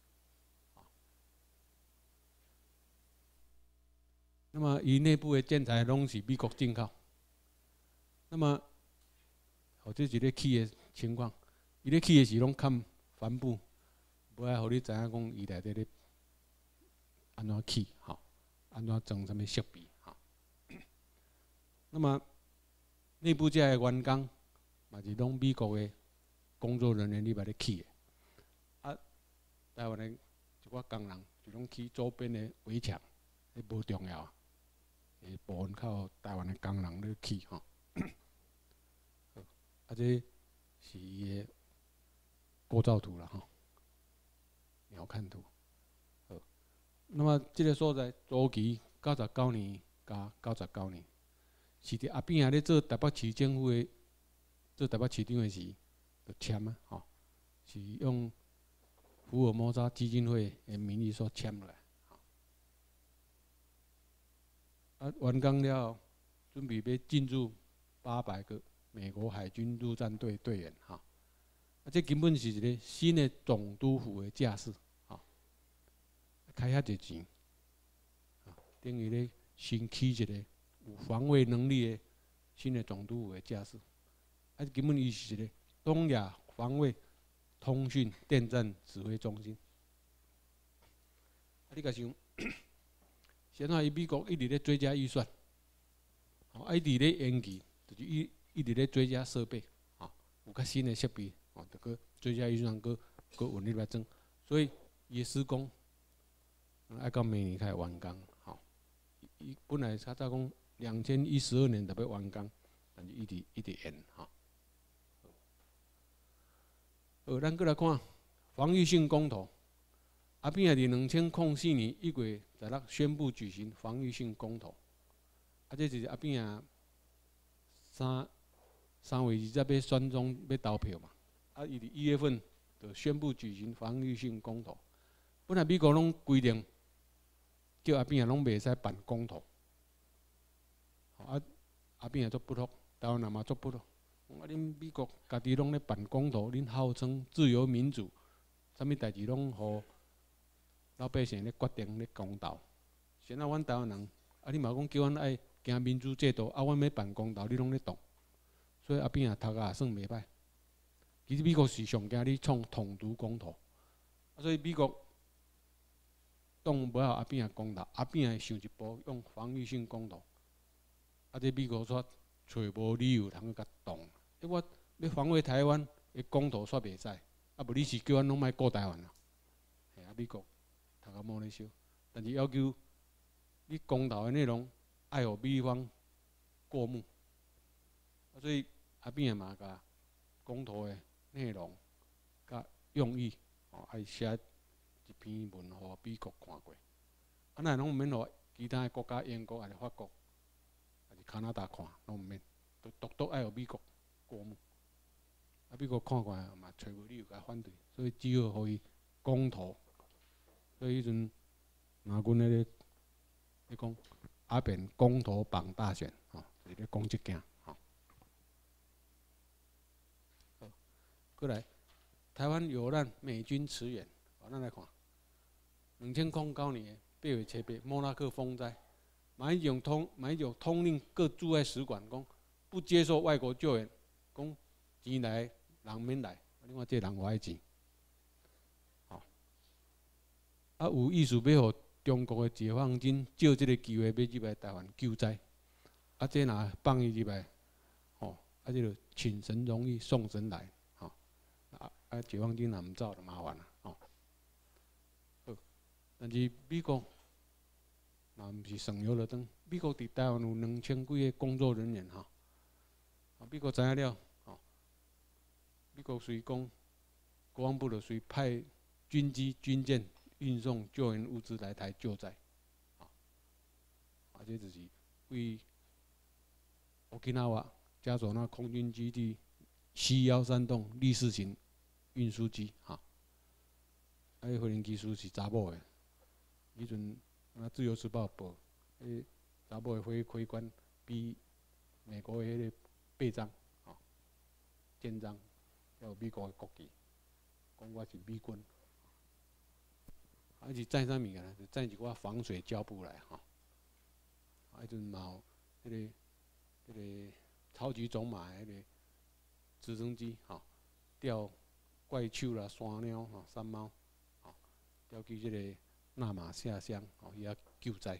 Speaker 1: 那么伊内部的建材拢是美国进口。那么，或者是咧起的情况，伊咧起的时拢看。帆布，不爱互你知影讲伊内底咧安怎起，吼，安怎装什么设备，吼。那么内部遮个员工，嘛是拢美国的工作人员里边咧起的。啊，台湾的一寡工人就拢起周边的围墙，迄无重要啊。诶，部分靠台湾的工人咧起，吼。啊，这是伊的。构造图了哈，鸟瞰图。好，那么这个所在周期九十九年加九十九年，是伫阿扁啊咧做台北市政府的做台北市长的时，就签啊，吼，是用福尔摩沙基金会的名义所签来。啊，完工了，准备要进驻八百个美国海军陆战队队员哈。啊，这根本是一个新的总督府的架势，啊，开遐侪钱，啊，等于咧新起一个有防卫能力的新的总督府的架势，啊，根本伊是一个东亚防卫通讯电战指挥中心。啊，你甲想，现在伊美国一直咧追加预算，哦，一直咧延期，就是一一直咧追加设备，啊，有较新的设备。哦，这个追加预算，个个稳定来增，所以伊施工，爱到明年开始完工，吼。伊本来他早讲两千一十二年就要完工，但是一直一直延，吼。好，咱过来看防御性公投，阿扁也伫两千零四年一月十六宣布举行防御性公投，啊，这就是阿扁啊三三月二十要选总要投票嘛。啊，伊伫一月份就宣布举行防御性公投。本来美国拢规定，叫阿扁啊拢袂使办公投。啊，阿扁也做不服，台湾人嘛做不服。啊，恁美国家己拢咧办公投，恁号称自由民主，啥物代志拢互老百姓咧决定咧公投。现在阮台湾人啊，你嘛讲叫阮爱行民主制度，啊，阮要办公投，你拢咧动，所以阿扁也读啊算袂歹。其实美国是上惊你创统独公投，所以美国当无效阿扁也公投，阿扁也想一步用防御性公投，啊，这美国说找无理由通去甲动，因我要防卫台湾的公投煞袂使，啊，无你是叫阮拢莫顾台湾啊，嘿啊，美国读啊摸咧烧，但是要求你公投的内容爱互美方过目，啊，所以阿扁也嘛甲公投的内容甲用意，哦，爱写一篇文互美国看过，啊，咱拢毋免互其他的国家，英国还是法国，还是加拿大看，拢毋免，独独独爱互美国过目。啊，美国看看嘛，找无理由甲反对，所以只好互伊公投。所以迄阵，若阮迄个，你讲阿扁公投榜大选，吼，是咧讲即件，吼。好，过来，台湾有难美军驰援，好，咱来看。两千零九年八月七日，莫拉克风灾，马英九通马英九通令各驻外使馆，讲不接受外国救援，讲钱来人免来，另外这人我爱钱，好，啊有意思要互中国的解放军借这个机会要入来台湾救灾，啊这若放伊入来，吼，啊这就请神容易送神来，吼，啊啊解放军若毋走就麻烦啦，吼。但是美国，若毋是省油了灯，美国伫台湾有两千几个工作人员哈。啊，美国知影了，哦，美国随讲，国防部就随派军机、军舰运送救援物资来台救灾，啊，啊，这就是为沖縄加索那空军基地 C 一三栋立式型运输机，哈，啊，迄飞行技术是查某的。迄阵啊，《自由时报》报，迄查某的飞飞官比美国的迄个臂章，吼，肩章，还有美国的国旗，讲我是美军，啊，是载啥物件呢？就载一寡防水胶布来，吼，啊，迄阵嘛有迄个迄个超级种马的迄个直升机，吼，钓怪兽啦、山鸟、吼、山猫，吼，钓去即个。纳马下乡，哦，也救灾。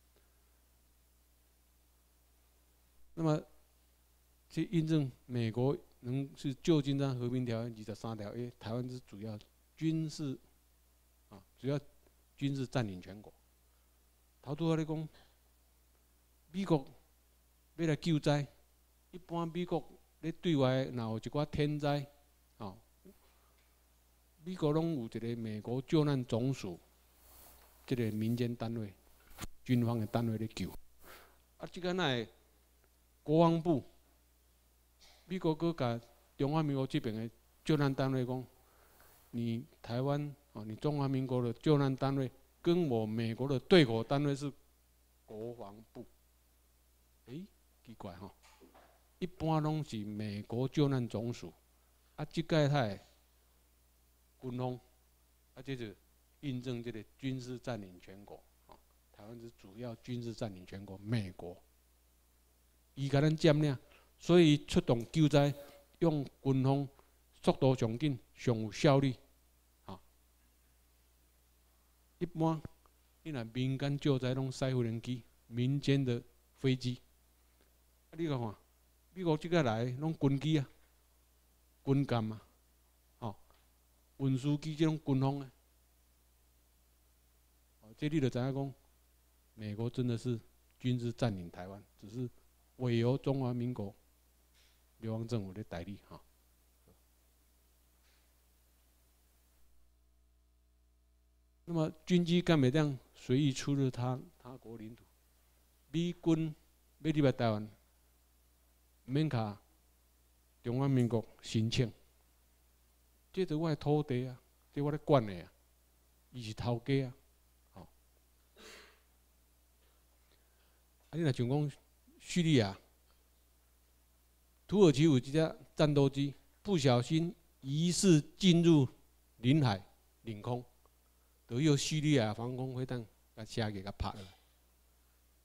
Speaker 1: 那么，去印证美国能是旧金山和平条约二十三条，因为台湾是主要军事，啊，主要军事占领全国。头拄仔咧讲，美国要来救灾，一般美国咧对外若有一寡天灾，哦，美国拢有一个美国救难总署。这个民间单位、军方的单位咧救，啊，即个那国防部，美国搁甲中华民国这边的救难单位讲，你台湾哦，你中华民国的救难单位跟我美国的对口单位是国防部，诶、欸，奇怪吼，一般拢是美国救难总署，啊，即届太军方，啊，这就。印证这个军事占领全国，啊，台湾是主要军事占领全国，美国，伊甲咱占领，所以出动救灾用军方速度上紧、上有效率，啊，一般你若民间救灾拢使无人机、民间的飞机，啊，你看看，美国即个来拢军机啊、军舰啊，哦，运输机这种军方的。这你就知影讲，美国真的是军事占领台湾，只是委由中华民国流亡政府的代理哈。那么军机干袂当随意出入他他国领土，美军要入来台湾，免卡中华民国申请，这是我的土地啊，这我咧管的啊，伊是头家啊。啊，你若像讲叙利亚、土耳其有一架战斗机不小心疑似进入领海领空，就由叙利亚防空飞弹甲射击甲拍落来。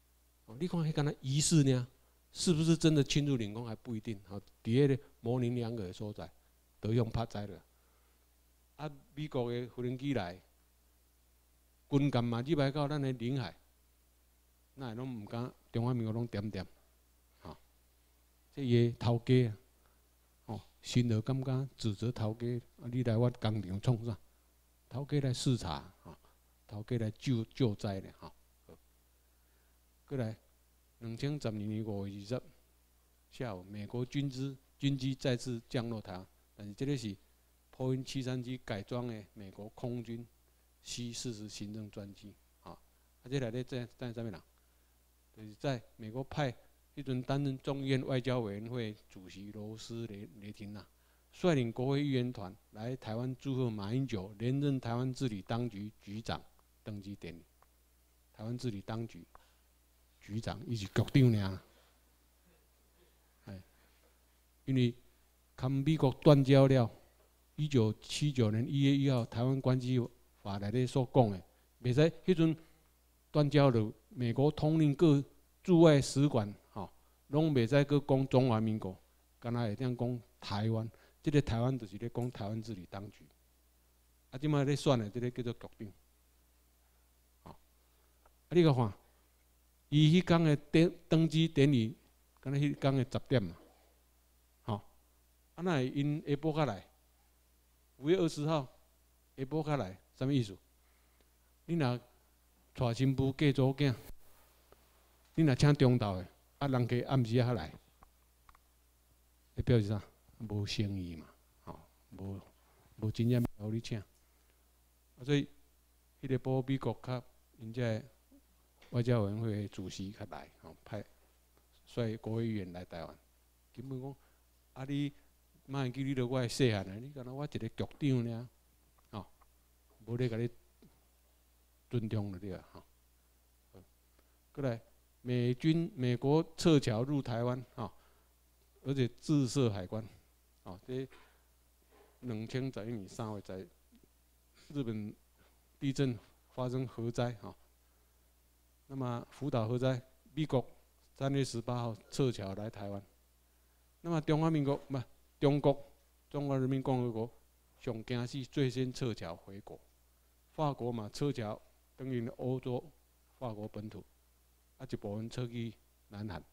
Speaker 1: 哦，你看迄敢若疑似呢，是不是真的侵入领空还不一定。好，伫迄个模棱两可的所在，都用拍在了。啊，美国的无人机来，军舰嘛入来到咱的领海，那拢唔敢，中华民国拢点点，吼，这伊个头家啊，哦，心就感觉指责头家，啊，你来我工厂创啥？头家来视察，吼，头家来救救灾咧，吼。过来，两千十二年五月二十下午，美国军机军机再次降落台湾，但是这个是波音七三七改装的美国空军 C 四十行政专机，啊，啊，这内底在在啥物人？就是在美国派迄阵担任众议院外交委员会主席罗斯雷雷霆纳，率领国会议员团来台湾祝贺马英九连任台湾治理当局局长登基典礼。台湾治理当局局长，伊是局长尔，哎，因为跟美国断交了。一九七九年一月一号，台湾关系法内底所讲的，袂使迄阵断交了，美国通令各驻外使馆，吼，拢袂使搁讲中华民国，敢若会当讲台湾。即、这个台湾就是咧讲台湾治理当局。啊，即摆咧选的，即个叫做局长。吼，啊，你甲看，伊迄天的登登基典礼，敢若迄天的十点嘛，吼，啊，那会因下晡较来？五月二十号，下晡较来，啥物意思？你若娶新妇嫁祖囝，你若请中昼的，啊，人家暗时啊来，迄表示啥？无诚意嘛，吼，无无真正互你请。啊，所以迄个波美国较因这外交委员会的主席较来，吼，派率国会议员来台湾，根本讲啊你。莫会记你着我的细汉啊！你敢若我一个局长尔，吼，无咧甲你尊重就对啊，吼。过来，美军美国撤侨入台湾，吼，而且自设海关，吼，这两千十一年三月在日本地震发生核灾，吼，那么福岛核灾，美国三月十八号撤侨来台湾，那么中华民国不？中国中华人民共和国上惊死，最先撤侨回国。法国嘛撤侨等于欧洲法国本土，啊一部分撤去南韩。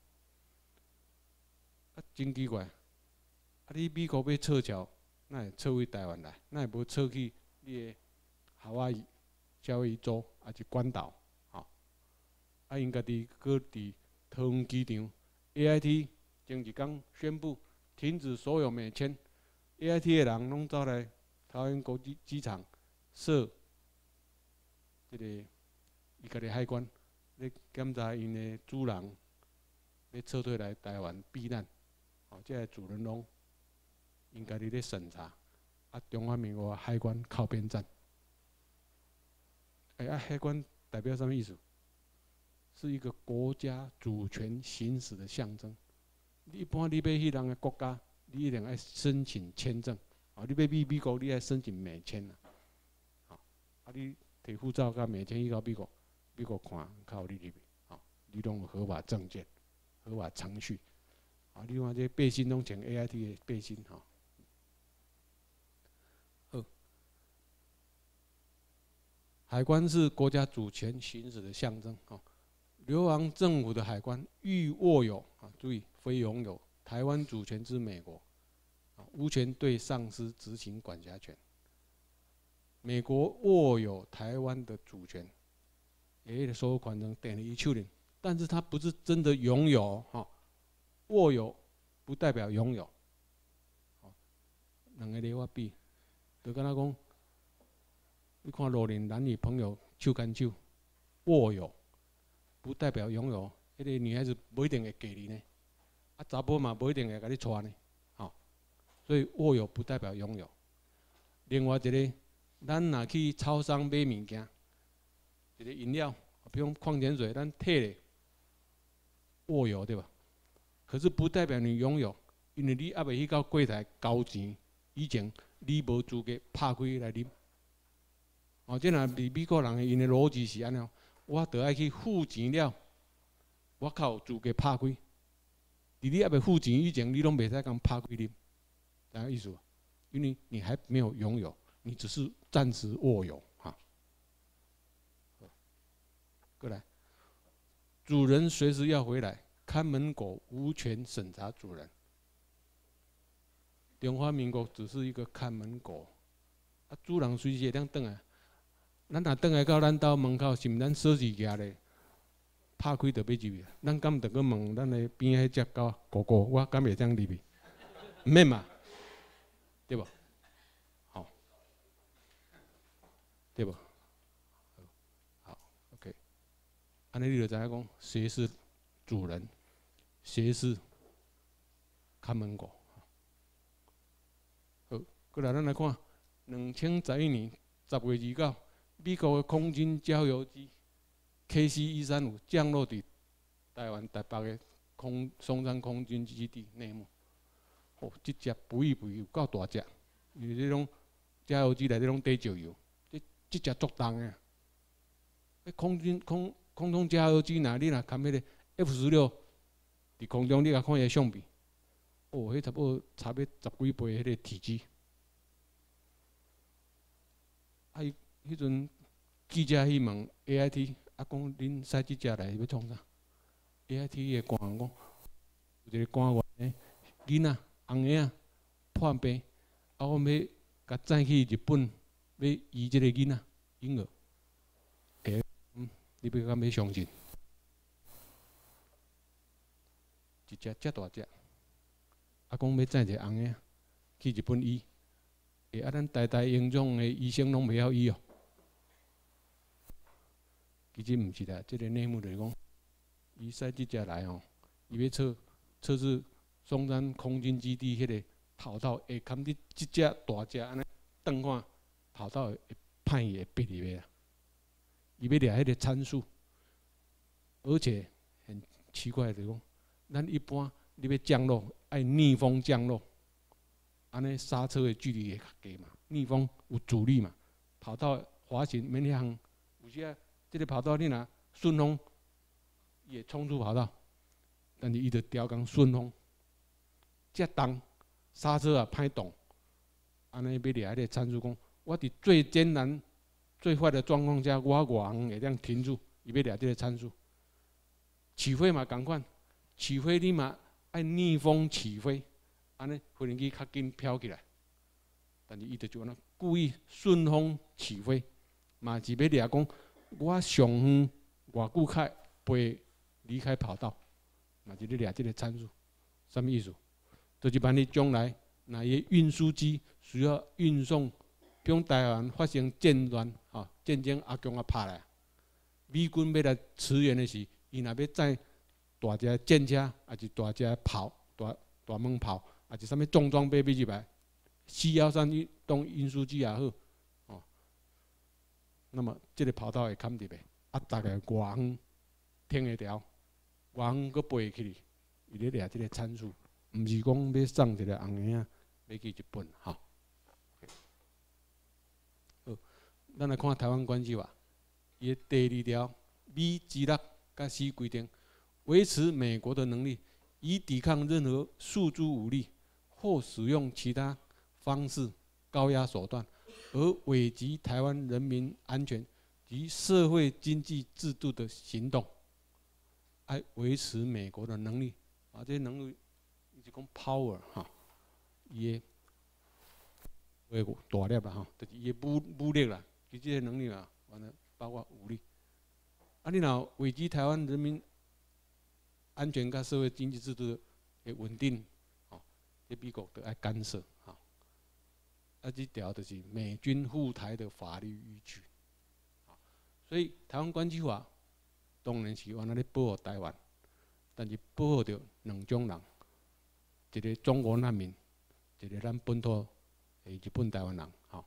Speaker 1: 啊真奇怪，啊你美国要撤侨，那会撤回台湾来，那会无撤去你的夏威夷、夏威夷州，啊是关岛，吼，啊因家己搁伫桃园机场 A I T 前一天宣布。停止所有美签 ，A I T 的人拢走来桃园国际机场设这个伊家己海关，咧检查因的主人咧撤退来台湾避难，哦，这个主人拢因家己咧审查，啊，中华民国海关靠边站，哎、欸、啊，海关代表什么意思？是一个国家主权行使的象征。一般你要去人个国家，你一定要申请签证。啊，你要去美国，你要申请美签啊。啊，啊你摕护照甲美签去到美国，美国看靠你入去，啊，你拢有合法证件、合法程序。啊，你看这背心拢穿 A I T 的背心，哈。好，海关是国家主权行使的象征，哈。流亡政府的海关欲握有啊，注意非拥有台湾主权之美国，啊，无权对上司执行管辖权。美国握有台湾的主权，也所有款成等于一手里，但是它不是真的拥有，哈，握有不代表拥有。两个咧我比，就跟他讲，你看路人男女朋友手牵手，握有。不代表拥有，迄、那个女孩子不一定会嫁你呢，啊，查甫嘛不一定会甲你娶呢，吼，所以握有不代表拥有。另外一个，咱若去超商买物件，一个饮料，比如矿泉水，咱摕咧握有对吧？可是不代表你拥有，因为你还未去到柜台交钱，以前你无资格拍开来啉。哦，即若伫美国人因的逻辑是安尼。我得爱去付钱了， 我靠，资格拍开。伫你还未付钱以前，你拢袂使讲拍开啉，知影意思？因为你还没有拥有，你只是暂时握有哈。过来，主人随时要回来，看门狗无权审查主人。中华民国只是一个看门狗，啊，主人随时会当转来。咱若转来到咱兜门口，是毋咱锁匙夹咧？拍开就要入去，咱敢得去问咱的边仔迄只狗狗狗，我敢会当入去？唔免嘛，对无？好，对无？好 ，OK。安尼你就知影讲，谁是主人，谁是看门狗。好，过来咱来看，两千十一年十月二九，美国的空军加油机 K C 一三五降落伫台湾台北的空松山空军基地内幕。哦，这只肥肥有够大只，因为这种加油机内底拢底石油，这这只足重的。迄空军空空中加油机哪你若看迄个 F 十六伫空中，你甲看伊相片，哦，迄差不多差要十几倍迄个体积。啊，伊迄阵记者去问 A I T。啊，讲恁使即只来要创啥 ？A I T 的官员讲，有一个官员诶，囡仔红个仔破病，啊，我要甲载去日本，要医即个囡仔婴儿。诶，嗯，你要敢要相信？一只遮大只，啊，讲要载一个红个仔去日本医，诶，啊，咱台台营总的医生拢袂晓医哦。其实毋是啦，这个内幕就是讲，伊使即只来吼，伊要测测试松山空军基地迄个跑道会堪伫即只大只安尼瞪看跑道会歹伊会逼入去啊。伊要掠迄个参数，而且很奇怪就是讲，咱一般你要降落爱逆风降落，安尼刹车的距离会较低嘛，逆风有阻力嘛，跑道滑行免遐远，有时啊。这个跑道你若顺风，也冲出跑道，但是伊就调讲顺风，遮重刹车啊歹动，安尼要掠迄个参数讲，我伫最艰难、最坏的状况下，我偌远会当停住，伊要掠这个参数。起飞嘛共款，起飞你嘛爱逆风起飞，安尼飞行机较紧飘起来。但是伊就就安尼故意顺风起飞，嘛是要掠讲。我上远偌久开飞离开跑道，嘛是咧掠这个参数，什么意思？就是万一将来哪些运输机需要运送，比如台湾发生战乱，哈，战争阿强啊拍来，美军要来驰援的时，伊若要载大只战车，还是大只炮、大大猛炮，还是啥物重装备要入来，四幺三一当运输机也好。那么，这个跑道会坎入去，啊，大概偌远停会条，偌远搁飞起去，伊咧掠这个参数，毋是讲要送一个红个仔要去日本，哈。好，咱来看台湾关系法，伊第二条，美基六甲 C 规定，维持美国的能力，以抵抗任何诉诸武力或使用其他方式高压手段。而危及台湾人民安全及社会经济制度的行动，来维持美国的能力啊，这些能力是讲 power 哈，伊的个大粒啦哈，就是伊的武武力啦，其这些能力啊，完了包括武力。啊，你若危及台湾人民安全甲社会经济制度的稳定，哦，这美国都爱干涉哈。啊，这条就是美军赴台的法律依据，所以台湾关系法当然是原来咧保护台湾，但是保护着两种人，一个中国难民，一个咱本土的日本台湾人，吼。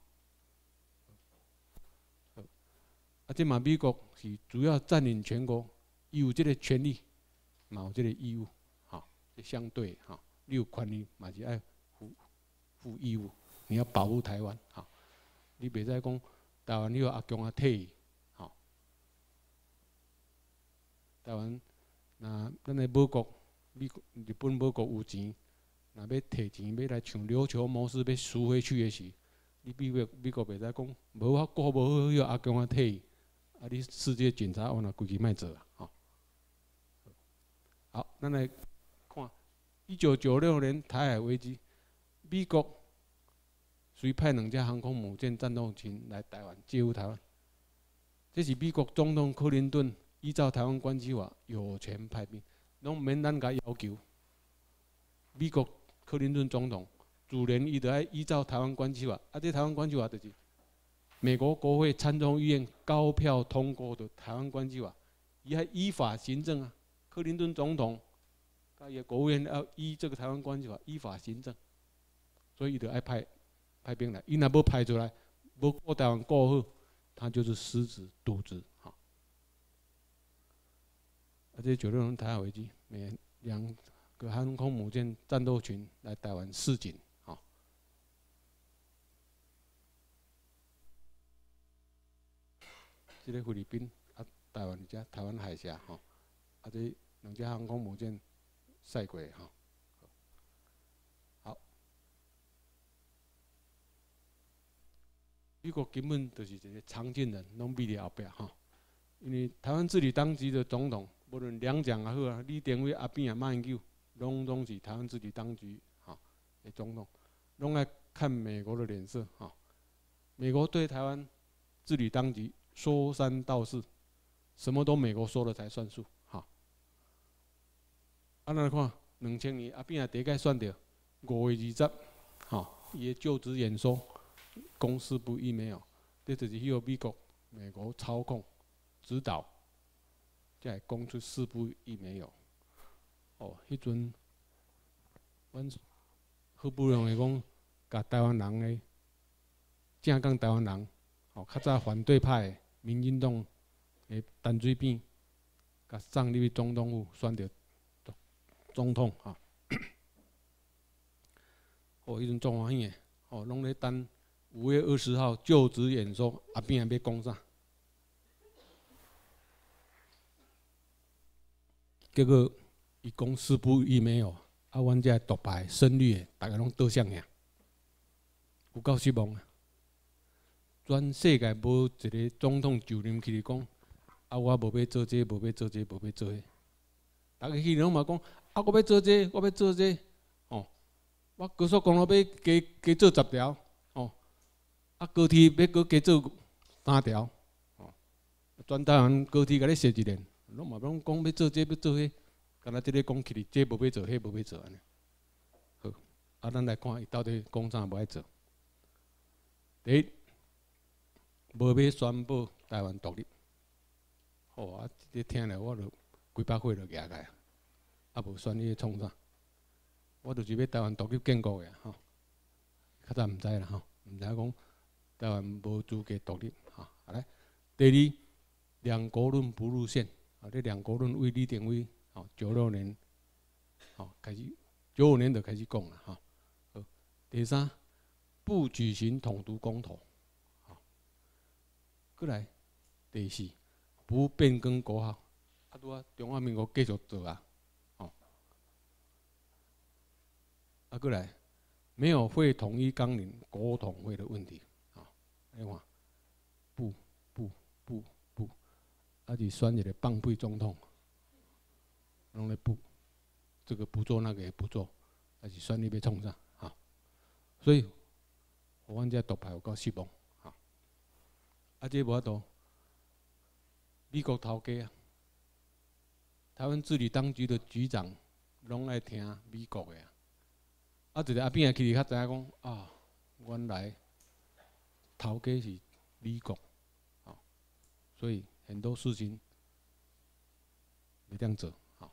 Speaker 1: 啊，这嘛美国是主要占领全国，伊有这个权利，嘛有这个义务，吼，这相对吼，你有权利嘛是爱负负义务。你要保护台湾，好，你别再讲台湾你有阿强阿退，好，台湾那咱的母国，美国、日本母国有钱，若要摕钱要来像琉球模式要赎回去的时，你美国美国袂使讲，无我顾无好许阿公啊退，啊你世界检察官啊规矩卖做啊，吼。好，咱来看一九九六年台海危机，美国随派两架航空母舰战斗群来台湾介入台湾，这是美国总统克林顿依照台湾关系法有权派兵，拢免咱甲要求。美国克林顿总统自然伊就爱依照台湾关系法，啊，这台湾关系法就是美国国会参众议院高票通过的台湾关系法，伊还依法行政啊。克林顿总统，他也国务院要依这个台湾关系法依法行政，所以伊就爱派派兵来。伊若要派出来，无顾台湾顾好，他就是失职渎职，哈。而且九六年台海危机，美两个航空母舰战斗群来台湾示警，哈。这个菲律宾啊，台湾加台湾海峡，哈，啊这。两架航空母舰赛过哈，好，美国根本就是一个常见人，拢比伫后壁哈。因为台湾治理当局的总统，无论两蒋也好啊，李登辉、阿扁啊、马英九，拢拢是台湾治理当局哈的总统，拢爱看美国的脸色哈。美国对台湾治理当局说三道四，什么都美国说了才算数。啊，咱来看，两千年阿扁也第一届选到五月二十，吼，伊的就职演说，公司不一没有，这就是迄个美国美国操控、指导，才会讲出四不一没有。哦，迄阵，阮好不容易讲，甲台湾人的正港台湾人，哦，较早反对派的民进党的陈水扁，甲送入去总统府选到。总统哈，哦，迄阵足欢喜的，哦，拢咧等五月二十号就职演说，阿扁要讲啥？结果伊讲四不一没有，啊，阮这独派深绿的，大家拢倒向呀，有够失望啊！全世界无一个总统就任起嚟讲，啊，我无要做这，无要做这，无要做迄，大家去拢嘛讲。啊！我要做这，我要做这，哦！我高速公路要加加做十条，哦！啊，高铁要搁加做三条，哦！全台湾高铁甲你设一连，拢嘛拢讲要做这要做迄，敢若即个讲起哩，这无要做，迄无要做安尼。好，啊，咱来看伊到底讲啥无爱做。第一，无要宣布台湾独立。哦啊，这听了我就几百岁就举开。啊，无选你创啥？我就是要台湾独立建国的吼。较早毋知啦吼，毋知讲台湾无资格独立吼。好来，第二，两国论不入宪。啊，这两国论为李登辉吼九六年吼开始，九五年就开始讲啦吼。好，第三，不举行统独公投。好，过来，第四，不变更国号。啊，拄啊，中华民国继续做啊。啊，过来，没有会统一纲领国统会的问题，啊，你看，不不不不，啊，是选一个放屁总统，拢咧不，这个不做那个也不做，还是选你要创啥，啊，所以，我阮这独派有够失望，啊，啊，这无法度，美国头家啊，台湾治理当局的局长，拢爱听美国的啊。啊，一个阿扁去较知影讲啊，原来头家是美国，啊，所以很多事情袂当做，好，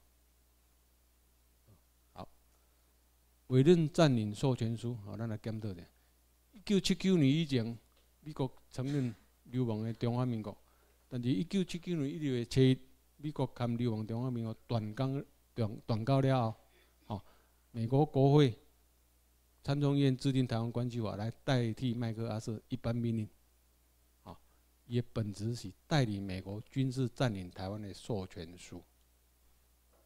Speaker 1: 好，委任占领授权书，好，咱来检讨者。一九七九年以前，美国承认流亡的中华民国，但是一九七九年一月初一，美国含流亡中华民国断交断断交了后，好，美国国会。参众议院制定台湾关系法来代替麦克阿瑟一般命令，啊，也本质是代理美国军事占领台湾的授权书。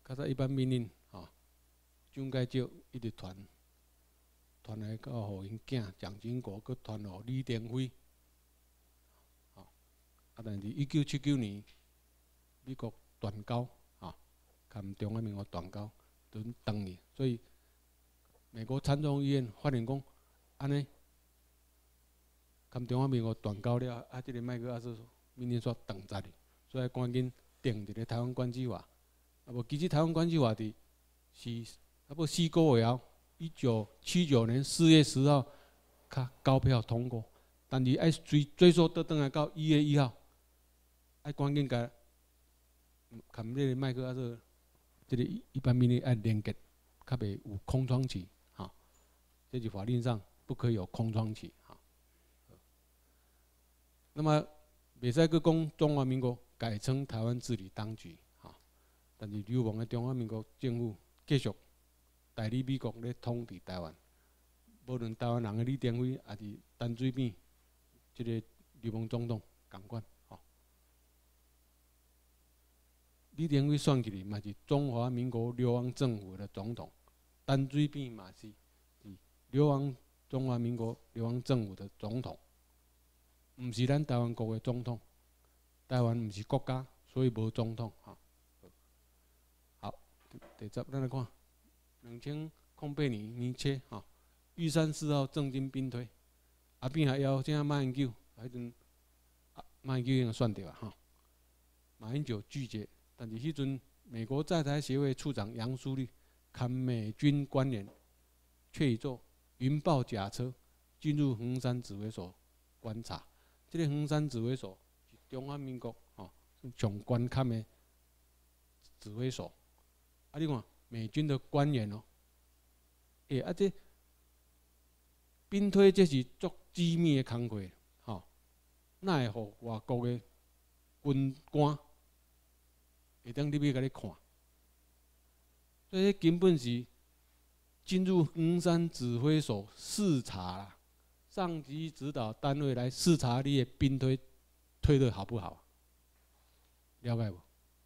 Speaker 1: 较早一般命令吼，蒋介石一直传传来到互因囝蒋经国，佮传互李登辉。吼，啊，但是一九七九年美国断交，吼，跟中华民国断交，等等去，所以美国参众议院发现讲，安尼，跟中华民国断交了，啊，即个麦克阿瑟命令煞断绝去，所以赶紧定一个台湾关系法。啊，无其实台湾关系法伫是差不多四个月后，一九七九年四月十号，较高票通过，但是爱追追溯倒转来到一月一号，爱赶紧甲，含这个麦克阿瑟，这个一般命令爱连结，较袂有空窗期，哈，这是法令上不可以有空窗期，哈。那么，袂使去讲中华民国改称台湾治理当局，哈，但是流亡的中华民国政府继续代理美国咧统治台湾，无论台湾人的李登辉，还是陈水扁，即个流亡总统共款，吼。李登辉选起来嘛是中华民国流亡政府的总统，陈水扁嘛是流亡中华民国流亡政府的总统。 毋是咱台湾国的总统，台湾毋是国家，所以无总统哈。好，第十咱来看，两千零八年年初哈，玉山四号正经兵推，后边还邀请马英九，迄阵马英九已经选掉啊哈，马英九拒绝，但是迄阵美国在台协会处长杨书立看美军官员却以坐云豹甲车进入衡山指挥所观察。 这个衡山指挥所是中华民国吼上关卡的指挥所。啊，你看美军的官员哦，诶、欸，啊这兵推这是足机密的工作，吼，哪会互外国的军官会当入去甲你看？所以根本是进入衡山指挥所视察啦。 上级指导单位来视察你的兵推推得好不好？了解不？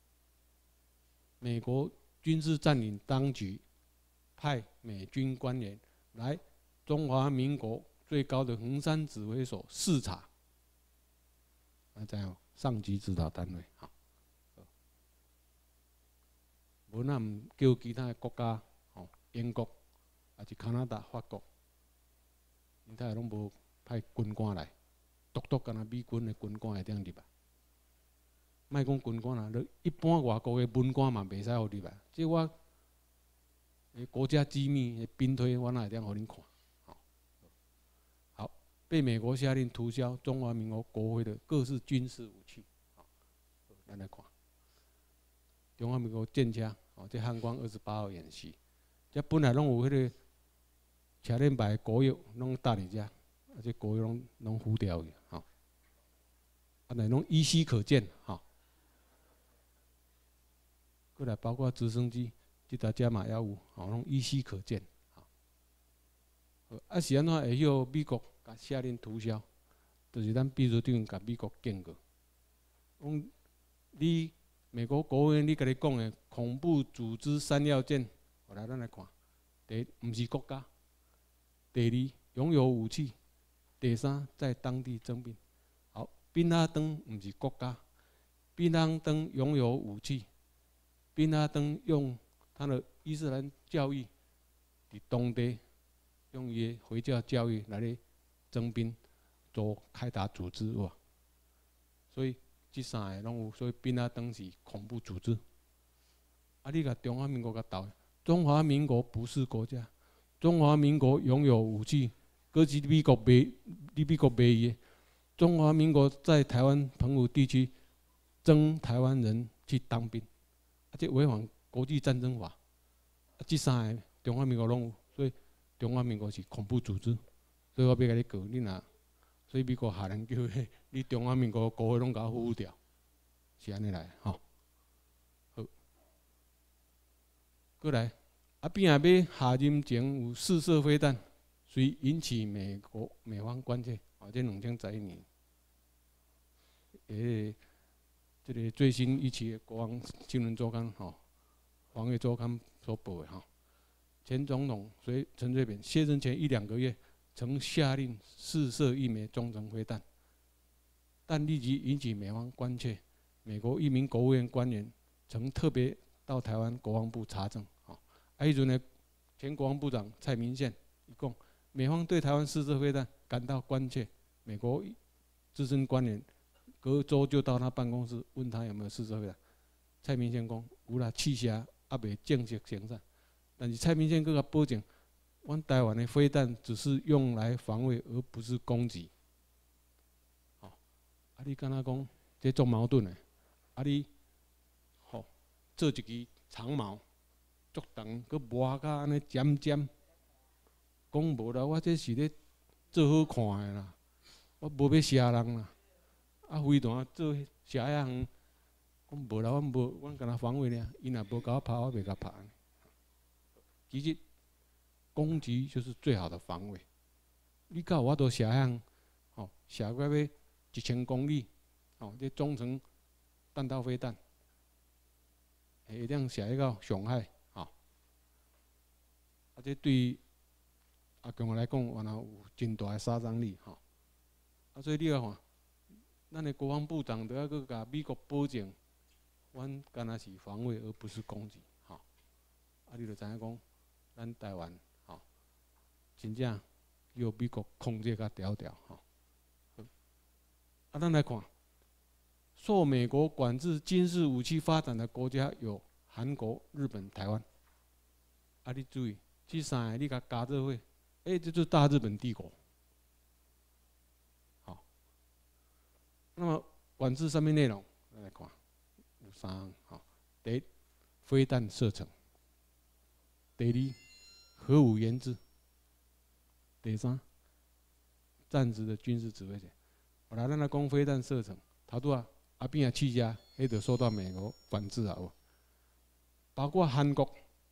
Speaker 1: 美国军事占领当局派美军官员来中华民国最高的衡山指挥所视察，啊，这样上级指导单位好。无那唔叫其他的国家，哦，英国还是加拿大、法国。 因太拢无派军官来，独独干那美军的军官会当入来。莫讲军官啦，一般外国的文官嘛袂使互入来。即我国家机密的兵推，我哪会当互恁看？好，好，被美国下令涂销中华民国国徽的各式军事武器。好，咱来看，中华民国舰车，哦，这汉光二十八号演习，这本来拢有迄个。 车轮牌国药拢搭伫遮，啊，这国药拢拢糊掉去，吼，啊，内拢依稀可见，吼。过来包括直升机，即搭遮嘛也有，吼，拢依稀可见，吼。啊，是安怎会晓美国甲下令涂销？就是咱秘书长甲美国警告，讲你美国国务院你甲你讲的恐怖组织三要件，后来咱来看，第一，毋是国家。 第二，拥有武器；第三，在当地征兵。好，宾拉登不是国家，宾拉登拥有武器，宾拉登用他的伊斯兰教义，伫当地用伊的回教教育来咧征兵，做开打组织哇。所以这三个拢有，所以宾拉登是恐怖组织。啊，你甲中华民国甲斗，中华民国不是国家。 中华民国拥有武器，可是美国卖，你美国卖伊的。中华民国在台湾澎湖地区征台湾人去当兵，啊，这违反国际战争法。啊，这三个中华民国拢有，所以中华民国是恐怖组织。所以我要甲你告你若，所以美国下人叫你中华民国国会拢甲我呼掉，是安尼来吼。好，过来。 啊，边下要下任前有试射飞弹，虽引起美国美方关切。啊，这两千十一年，诶，这个最新一期的《国防新闻周刊》吼， 防卫周刊所报的哈，前总统随陈水扁卸任前一两个月，曾下令试射一枚中程飞弹，但立即引起美方关切。美国一名国务院官员曾特别到台湾国防部查证。啊，迄阵的前国防部长蔡明宪一讲，美方对台湾试射飞弹感到关切，美国资深官员隔周就到他办公室问他有没有试射飞弹。蔡明宪讲有啦，试射还未正式生产，但是蔡明宪佫甲保证，阮台湾的飞弹只是用来防卫，而不是攻击。哦，啊，你敢若讲这足矛盾的，啊你，吼、哦，做一支长矛，足长，佫磨甲安尼尖尖，讲无啦，我这是咧做好看的啦，我无要杀人啦，啊飞弹做射遐远。讲无啦，阮无，阮干那防卫呢？伊若无甲我拍，我袂甲拍。其实攻击就是最好的防卫。你甲有法度射向，吼，射过要一千公里，吼，这中程弹道飞弹，会当射去到上海，吼。啊，这对阿强来讲，原来有真大的杀伤力，吼。啊，所以你看，咱的国防部长都要去甲美国保证。阮敢若是防卫，而不是攻击，吼。啊，你就知影讲，咱台湾，吼，真正由美国控制甲条条，吼。啊，咱来看，受美国管制军事武器发展的国家有韩国、日本、台湾。啊，你注意，这三个你甲加做伙，哎、欸，这就是大日本帝国。好，那么管制上面内容，来看。有三项，吼，第一，飞弹射程；第二，核武研制；第三，战时的军事指挥权。后来咱来讲飞弹射程，头拄啊阿扁啊试射，迄就受到美国管制啊，有。包括韩国，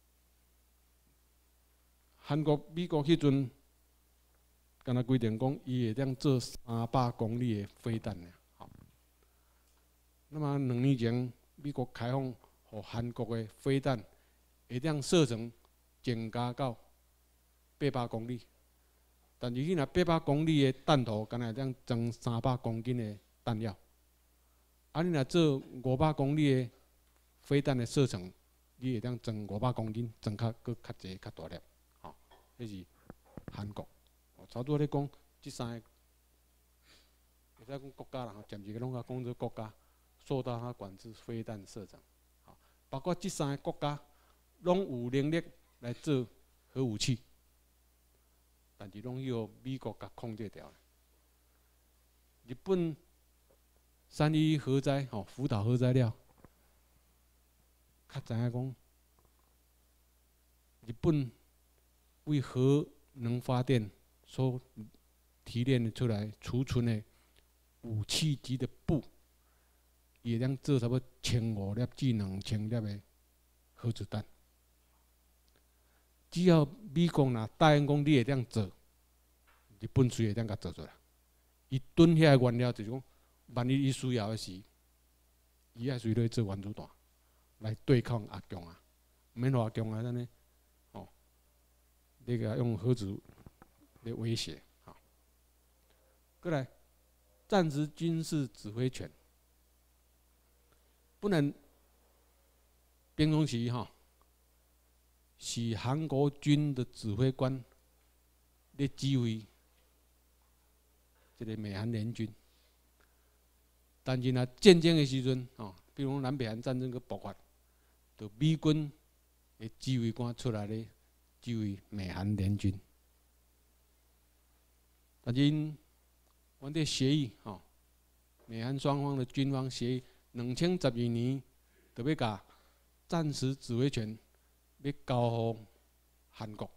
Speaker 1: 韩国美国迄阵，敢若规定讲，伊会当做三百公里的飞弹呢。好，那么两年前。美国开放，互韩国的飞弹会当射程增加到八百公里，但是你若八百公里的弹头，敢若会当装三百公斤的弹药。啊，你若做五百公里的飞弹的射程，你会当装五百公斤，装较搁较济较大粒。吼，迄是韩国。差不多咧讲，即三个，会使讲国家啦，吼，暂时个拢甲讲做国家。受到他管制飞弹射程，好，包括这三个国家拢有能力来做核武器，但是拢由美国甲控制掉。日本三一核灾，吼，福岛核灾了，较知影讲，日本为核能发电所提炼出来储存的武器级的钚。伊会当做差不多千五粒至两千粒的核子弹。只要美国若答应讲你会当做，日本随会当甲做出来。伊囤遐个原料就是讲，万一伊需要的时，伊爱随落做原子弹来对抗阿强啊，免互阿强啊，安尼，哦，你个用核子来威胁，好。过来，战时军事指挥权。不能，兵中时哈，是韩国军的指挥官咧指挥这个美韩联军。但是若战争的时阵，哦，比如南北韩战争去爆发，就美军的指挥官出来咧指挥美韩联军。但是，阮这协议，吼，美韩双方的军方协议。两千十二年，就要甲战时指挥权要交互韩国，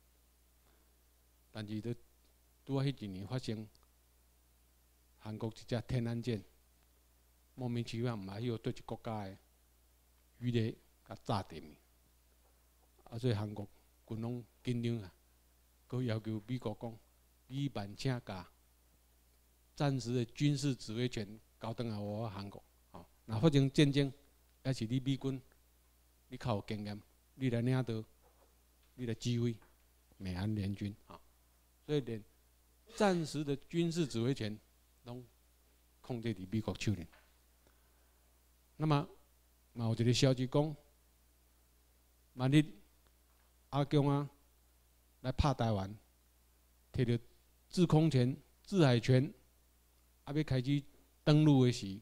Speaker 1: 但是，拄拄啊迄一年发生韩国一只天安舰莫名其妙毋知迄对一国家的渔雷甲炸沉，啊，所以韩国军拢紧张啊，佮要求美国讲，你万请甲战时的军事指挥权交转来我韩国。若发生战争，也是你美军你较有经验，你来领导，你来指挥美韩联军啊，所以连暂时的军事指挥权拢控制伫美国手里。那么，嘛有一个消息讲，万一阿强啊来拍台湾，摕到制空权、制海权，啊要开始登陆的时，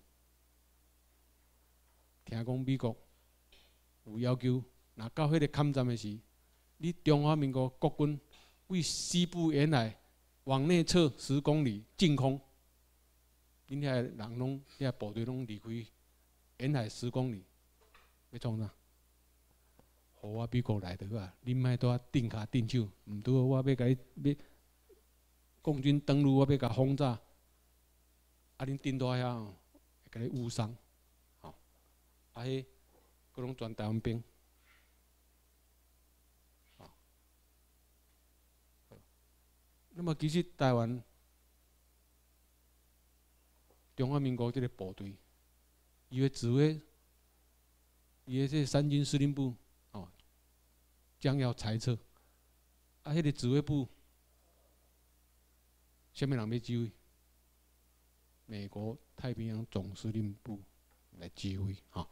Speaker 1: 听讲美国有要求，若到迄个坎站的时，你中华民国国军为西部沿海往内撤十公里进空，恁遐人拢遐部队拢离开沿海十公里，要创啥？互我美国来就好啊！恁莫拄啊定骹定手，毋拄我要甲你要共军登陆，我要甲轰炸，啊恁顶多遐吼，会甲你误伤，吼，啊迄佫拢全台湾兵。 那么其实台湾中华民国这个部队，伊的指挥，伊的这三军司令部哦，将要裁撤。啊，迄个指挥部，什么人要指挥？美国太平洋总司令部来指挥哈。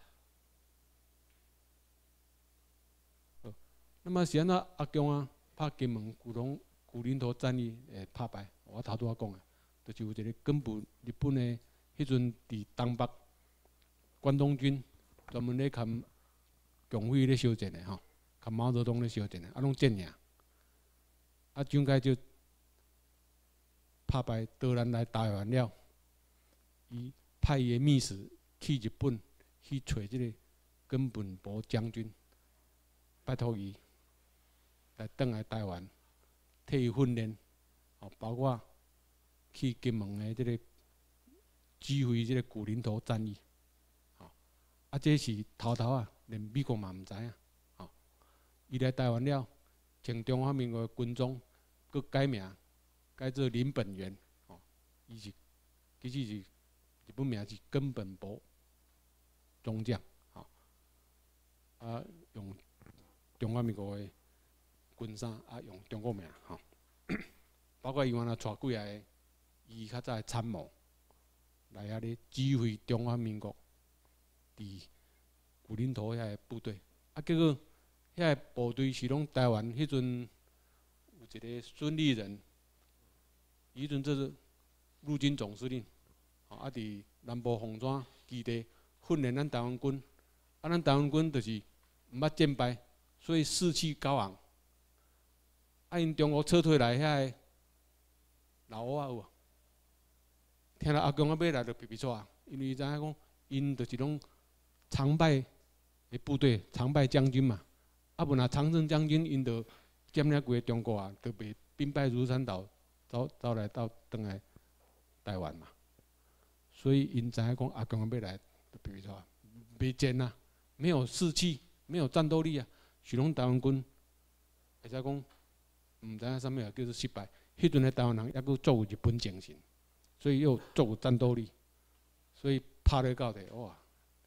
Speaker 1: 哦，那么是安怎阿强啊拍金门、古龙？ 古林头战役诶拍败，我头拄仔讲诶，就是有一个根本日本诶，迄阵伫东北关东军专门咧含共匪咧相战诶吼，含毛泽东咧相战诶，啊拢战赢，啊蒋介石拍败德兰来台湾了，伊派伊诶密使去日本去找即个根本博将军，拜托伊来转来台湾。 替伊训练，哦，包括去金门的这个指挥这个古林头战役，哦，啊，这是头头啊，连美国嘛毋知影，哦，伊来台湾了，请中华民国军装，佮改名，改做林本源，哦，伊是其实是日本名是根本博中将，哦，啊，用中华民国的。 军衫啊，用中国名吼，包括伊原来带几个伊较早的参谋来遐咧指挥中华民国伫古林头遐个部队，啊，结果遐个部队是拢台湾迄阵有一个孙立人，伊迄阵做是陆军总司令，啊，伫南部红山基地训练咱台湾军，啊，咱台湾军就是毋捌战败，所以士气高昂。 啊！因中国撤退来遐个老乌仔有无？听到阿强啊要来就皮皮错啊，因为伊知影讲，因就是拢常败的部队，常败将军嘛。啊，无若常胜将军，因就占领规个中国啊，就袂兵败如山倒，走走来到转来台湾嘛。所以因知影讲阿强啊要来就皮皮错啊，袂战啊，没有士气，没有战斗力啊，是拢台湾军，会使讲。 毋知影啥物啊，叫做失败。迄阵的台湾人抑阁足有日本精神，所以又足有战斗力，所以拍咧到底哇，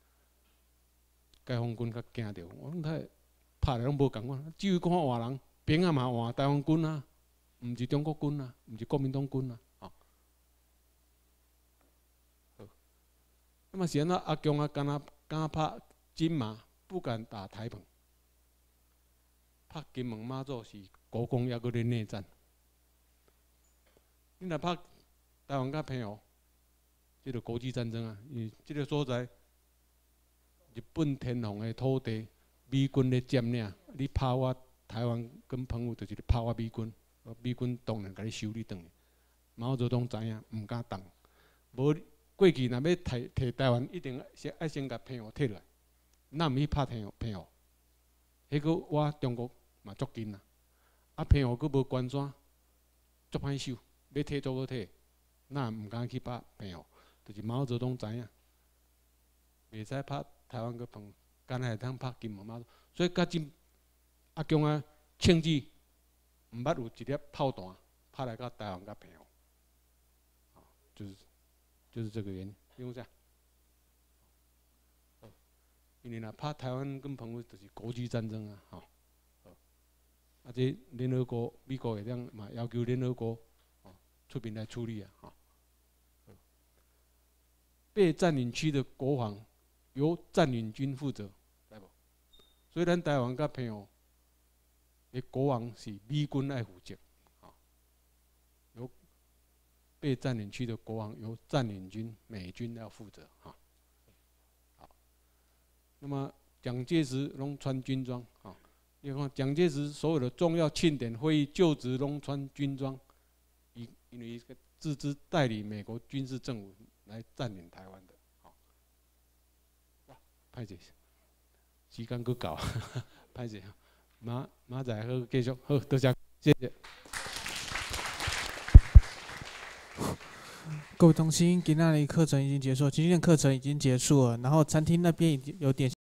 Speaker 1: 解放军较惊着，我拢睇拍咧拢无共款，只有看换人，兵啊嘛换台湾军啊，毋是中国军啊，毋是国民党军啊，哦。好，那么是安怎阿强啊，敢若敢若拍金马，不敢打台澎。 拍金门马祖是国共抑搁咧内战。你若拍台湾甲澎湖，即个国际战争啊，因为即个所在日本天皇的土地，美军咧占领，你拍我台湾跟澎湖，就是咧拍我美军，美军当然甲你收你转去。毛泽东知影，毋敢动。无过去若要摕摕台湾，一定先爱先甲澎湖摕落来，咱毋去拍澎湖澎湖。 迄个我中国嘛足紧啦，啊澎湖佫无关山，足歹守，要摕足好摕，咱毋敢去拍澎湖，就是毛泽东知影，袂使拍台湾佮澎湖，干那会通拍金门马祖，所以甲今阿强啊庆记毋捌有一粒炮弹拍来到台湾甲澎湖，啊，就是就是这个原因，因为啥？ 因为若拍台湾跟澎湖就是国际战争啊，吼、哦，啊这联合国美国会当嘛要求联合国哦出面来处理啊，吼、哦。被占领区的国防由占领军负责，知无？所以咱台湾甲澎湖的国防是美军来负责，啊、哦，由被占领区的国防由占领军美军要负责，哈、哦。好，那么蒋介石拢穿军装，啊、哦，你看蒋介石所有的重要庆典会议就职拢穿军装，因因为自知代理美国军事政府来占领台湾的，好、哦，哇，歹势，时间够够，歹势，马马仔好继续，好，多谢，谢谢。
Speaker 2: 各位同心，今天的课程已经结束，今天的课程已经结束了，然后餐厅那边已经有点。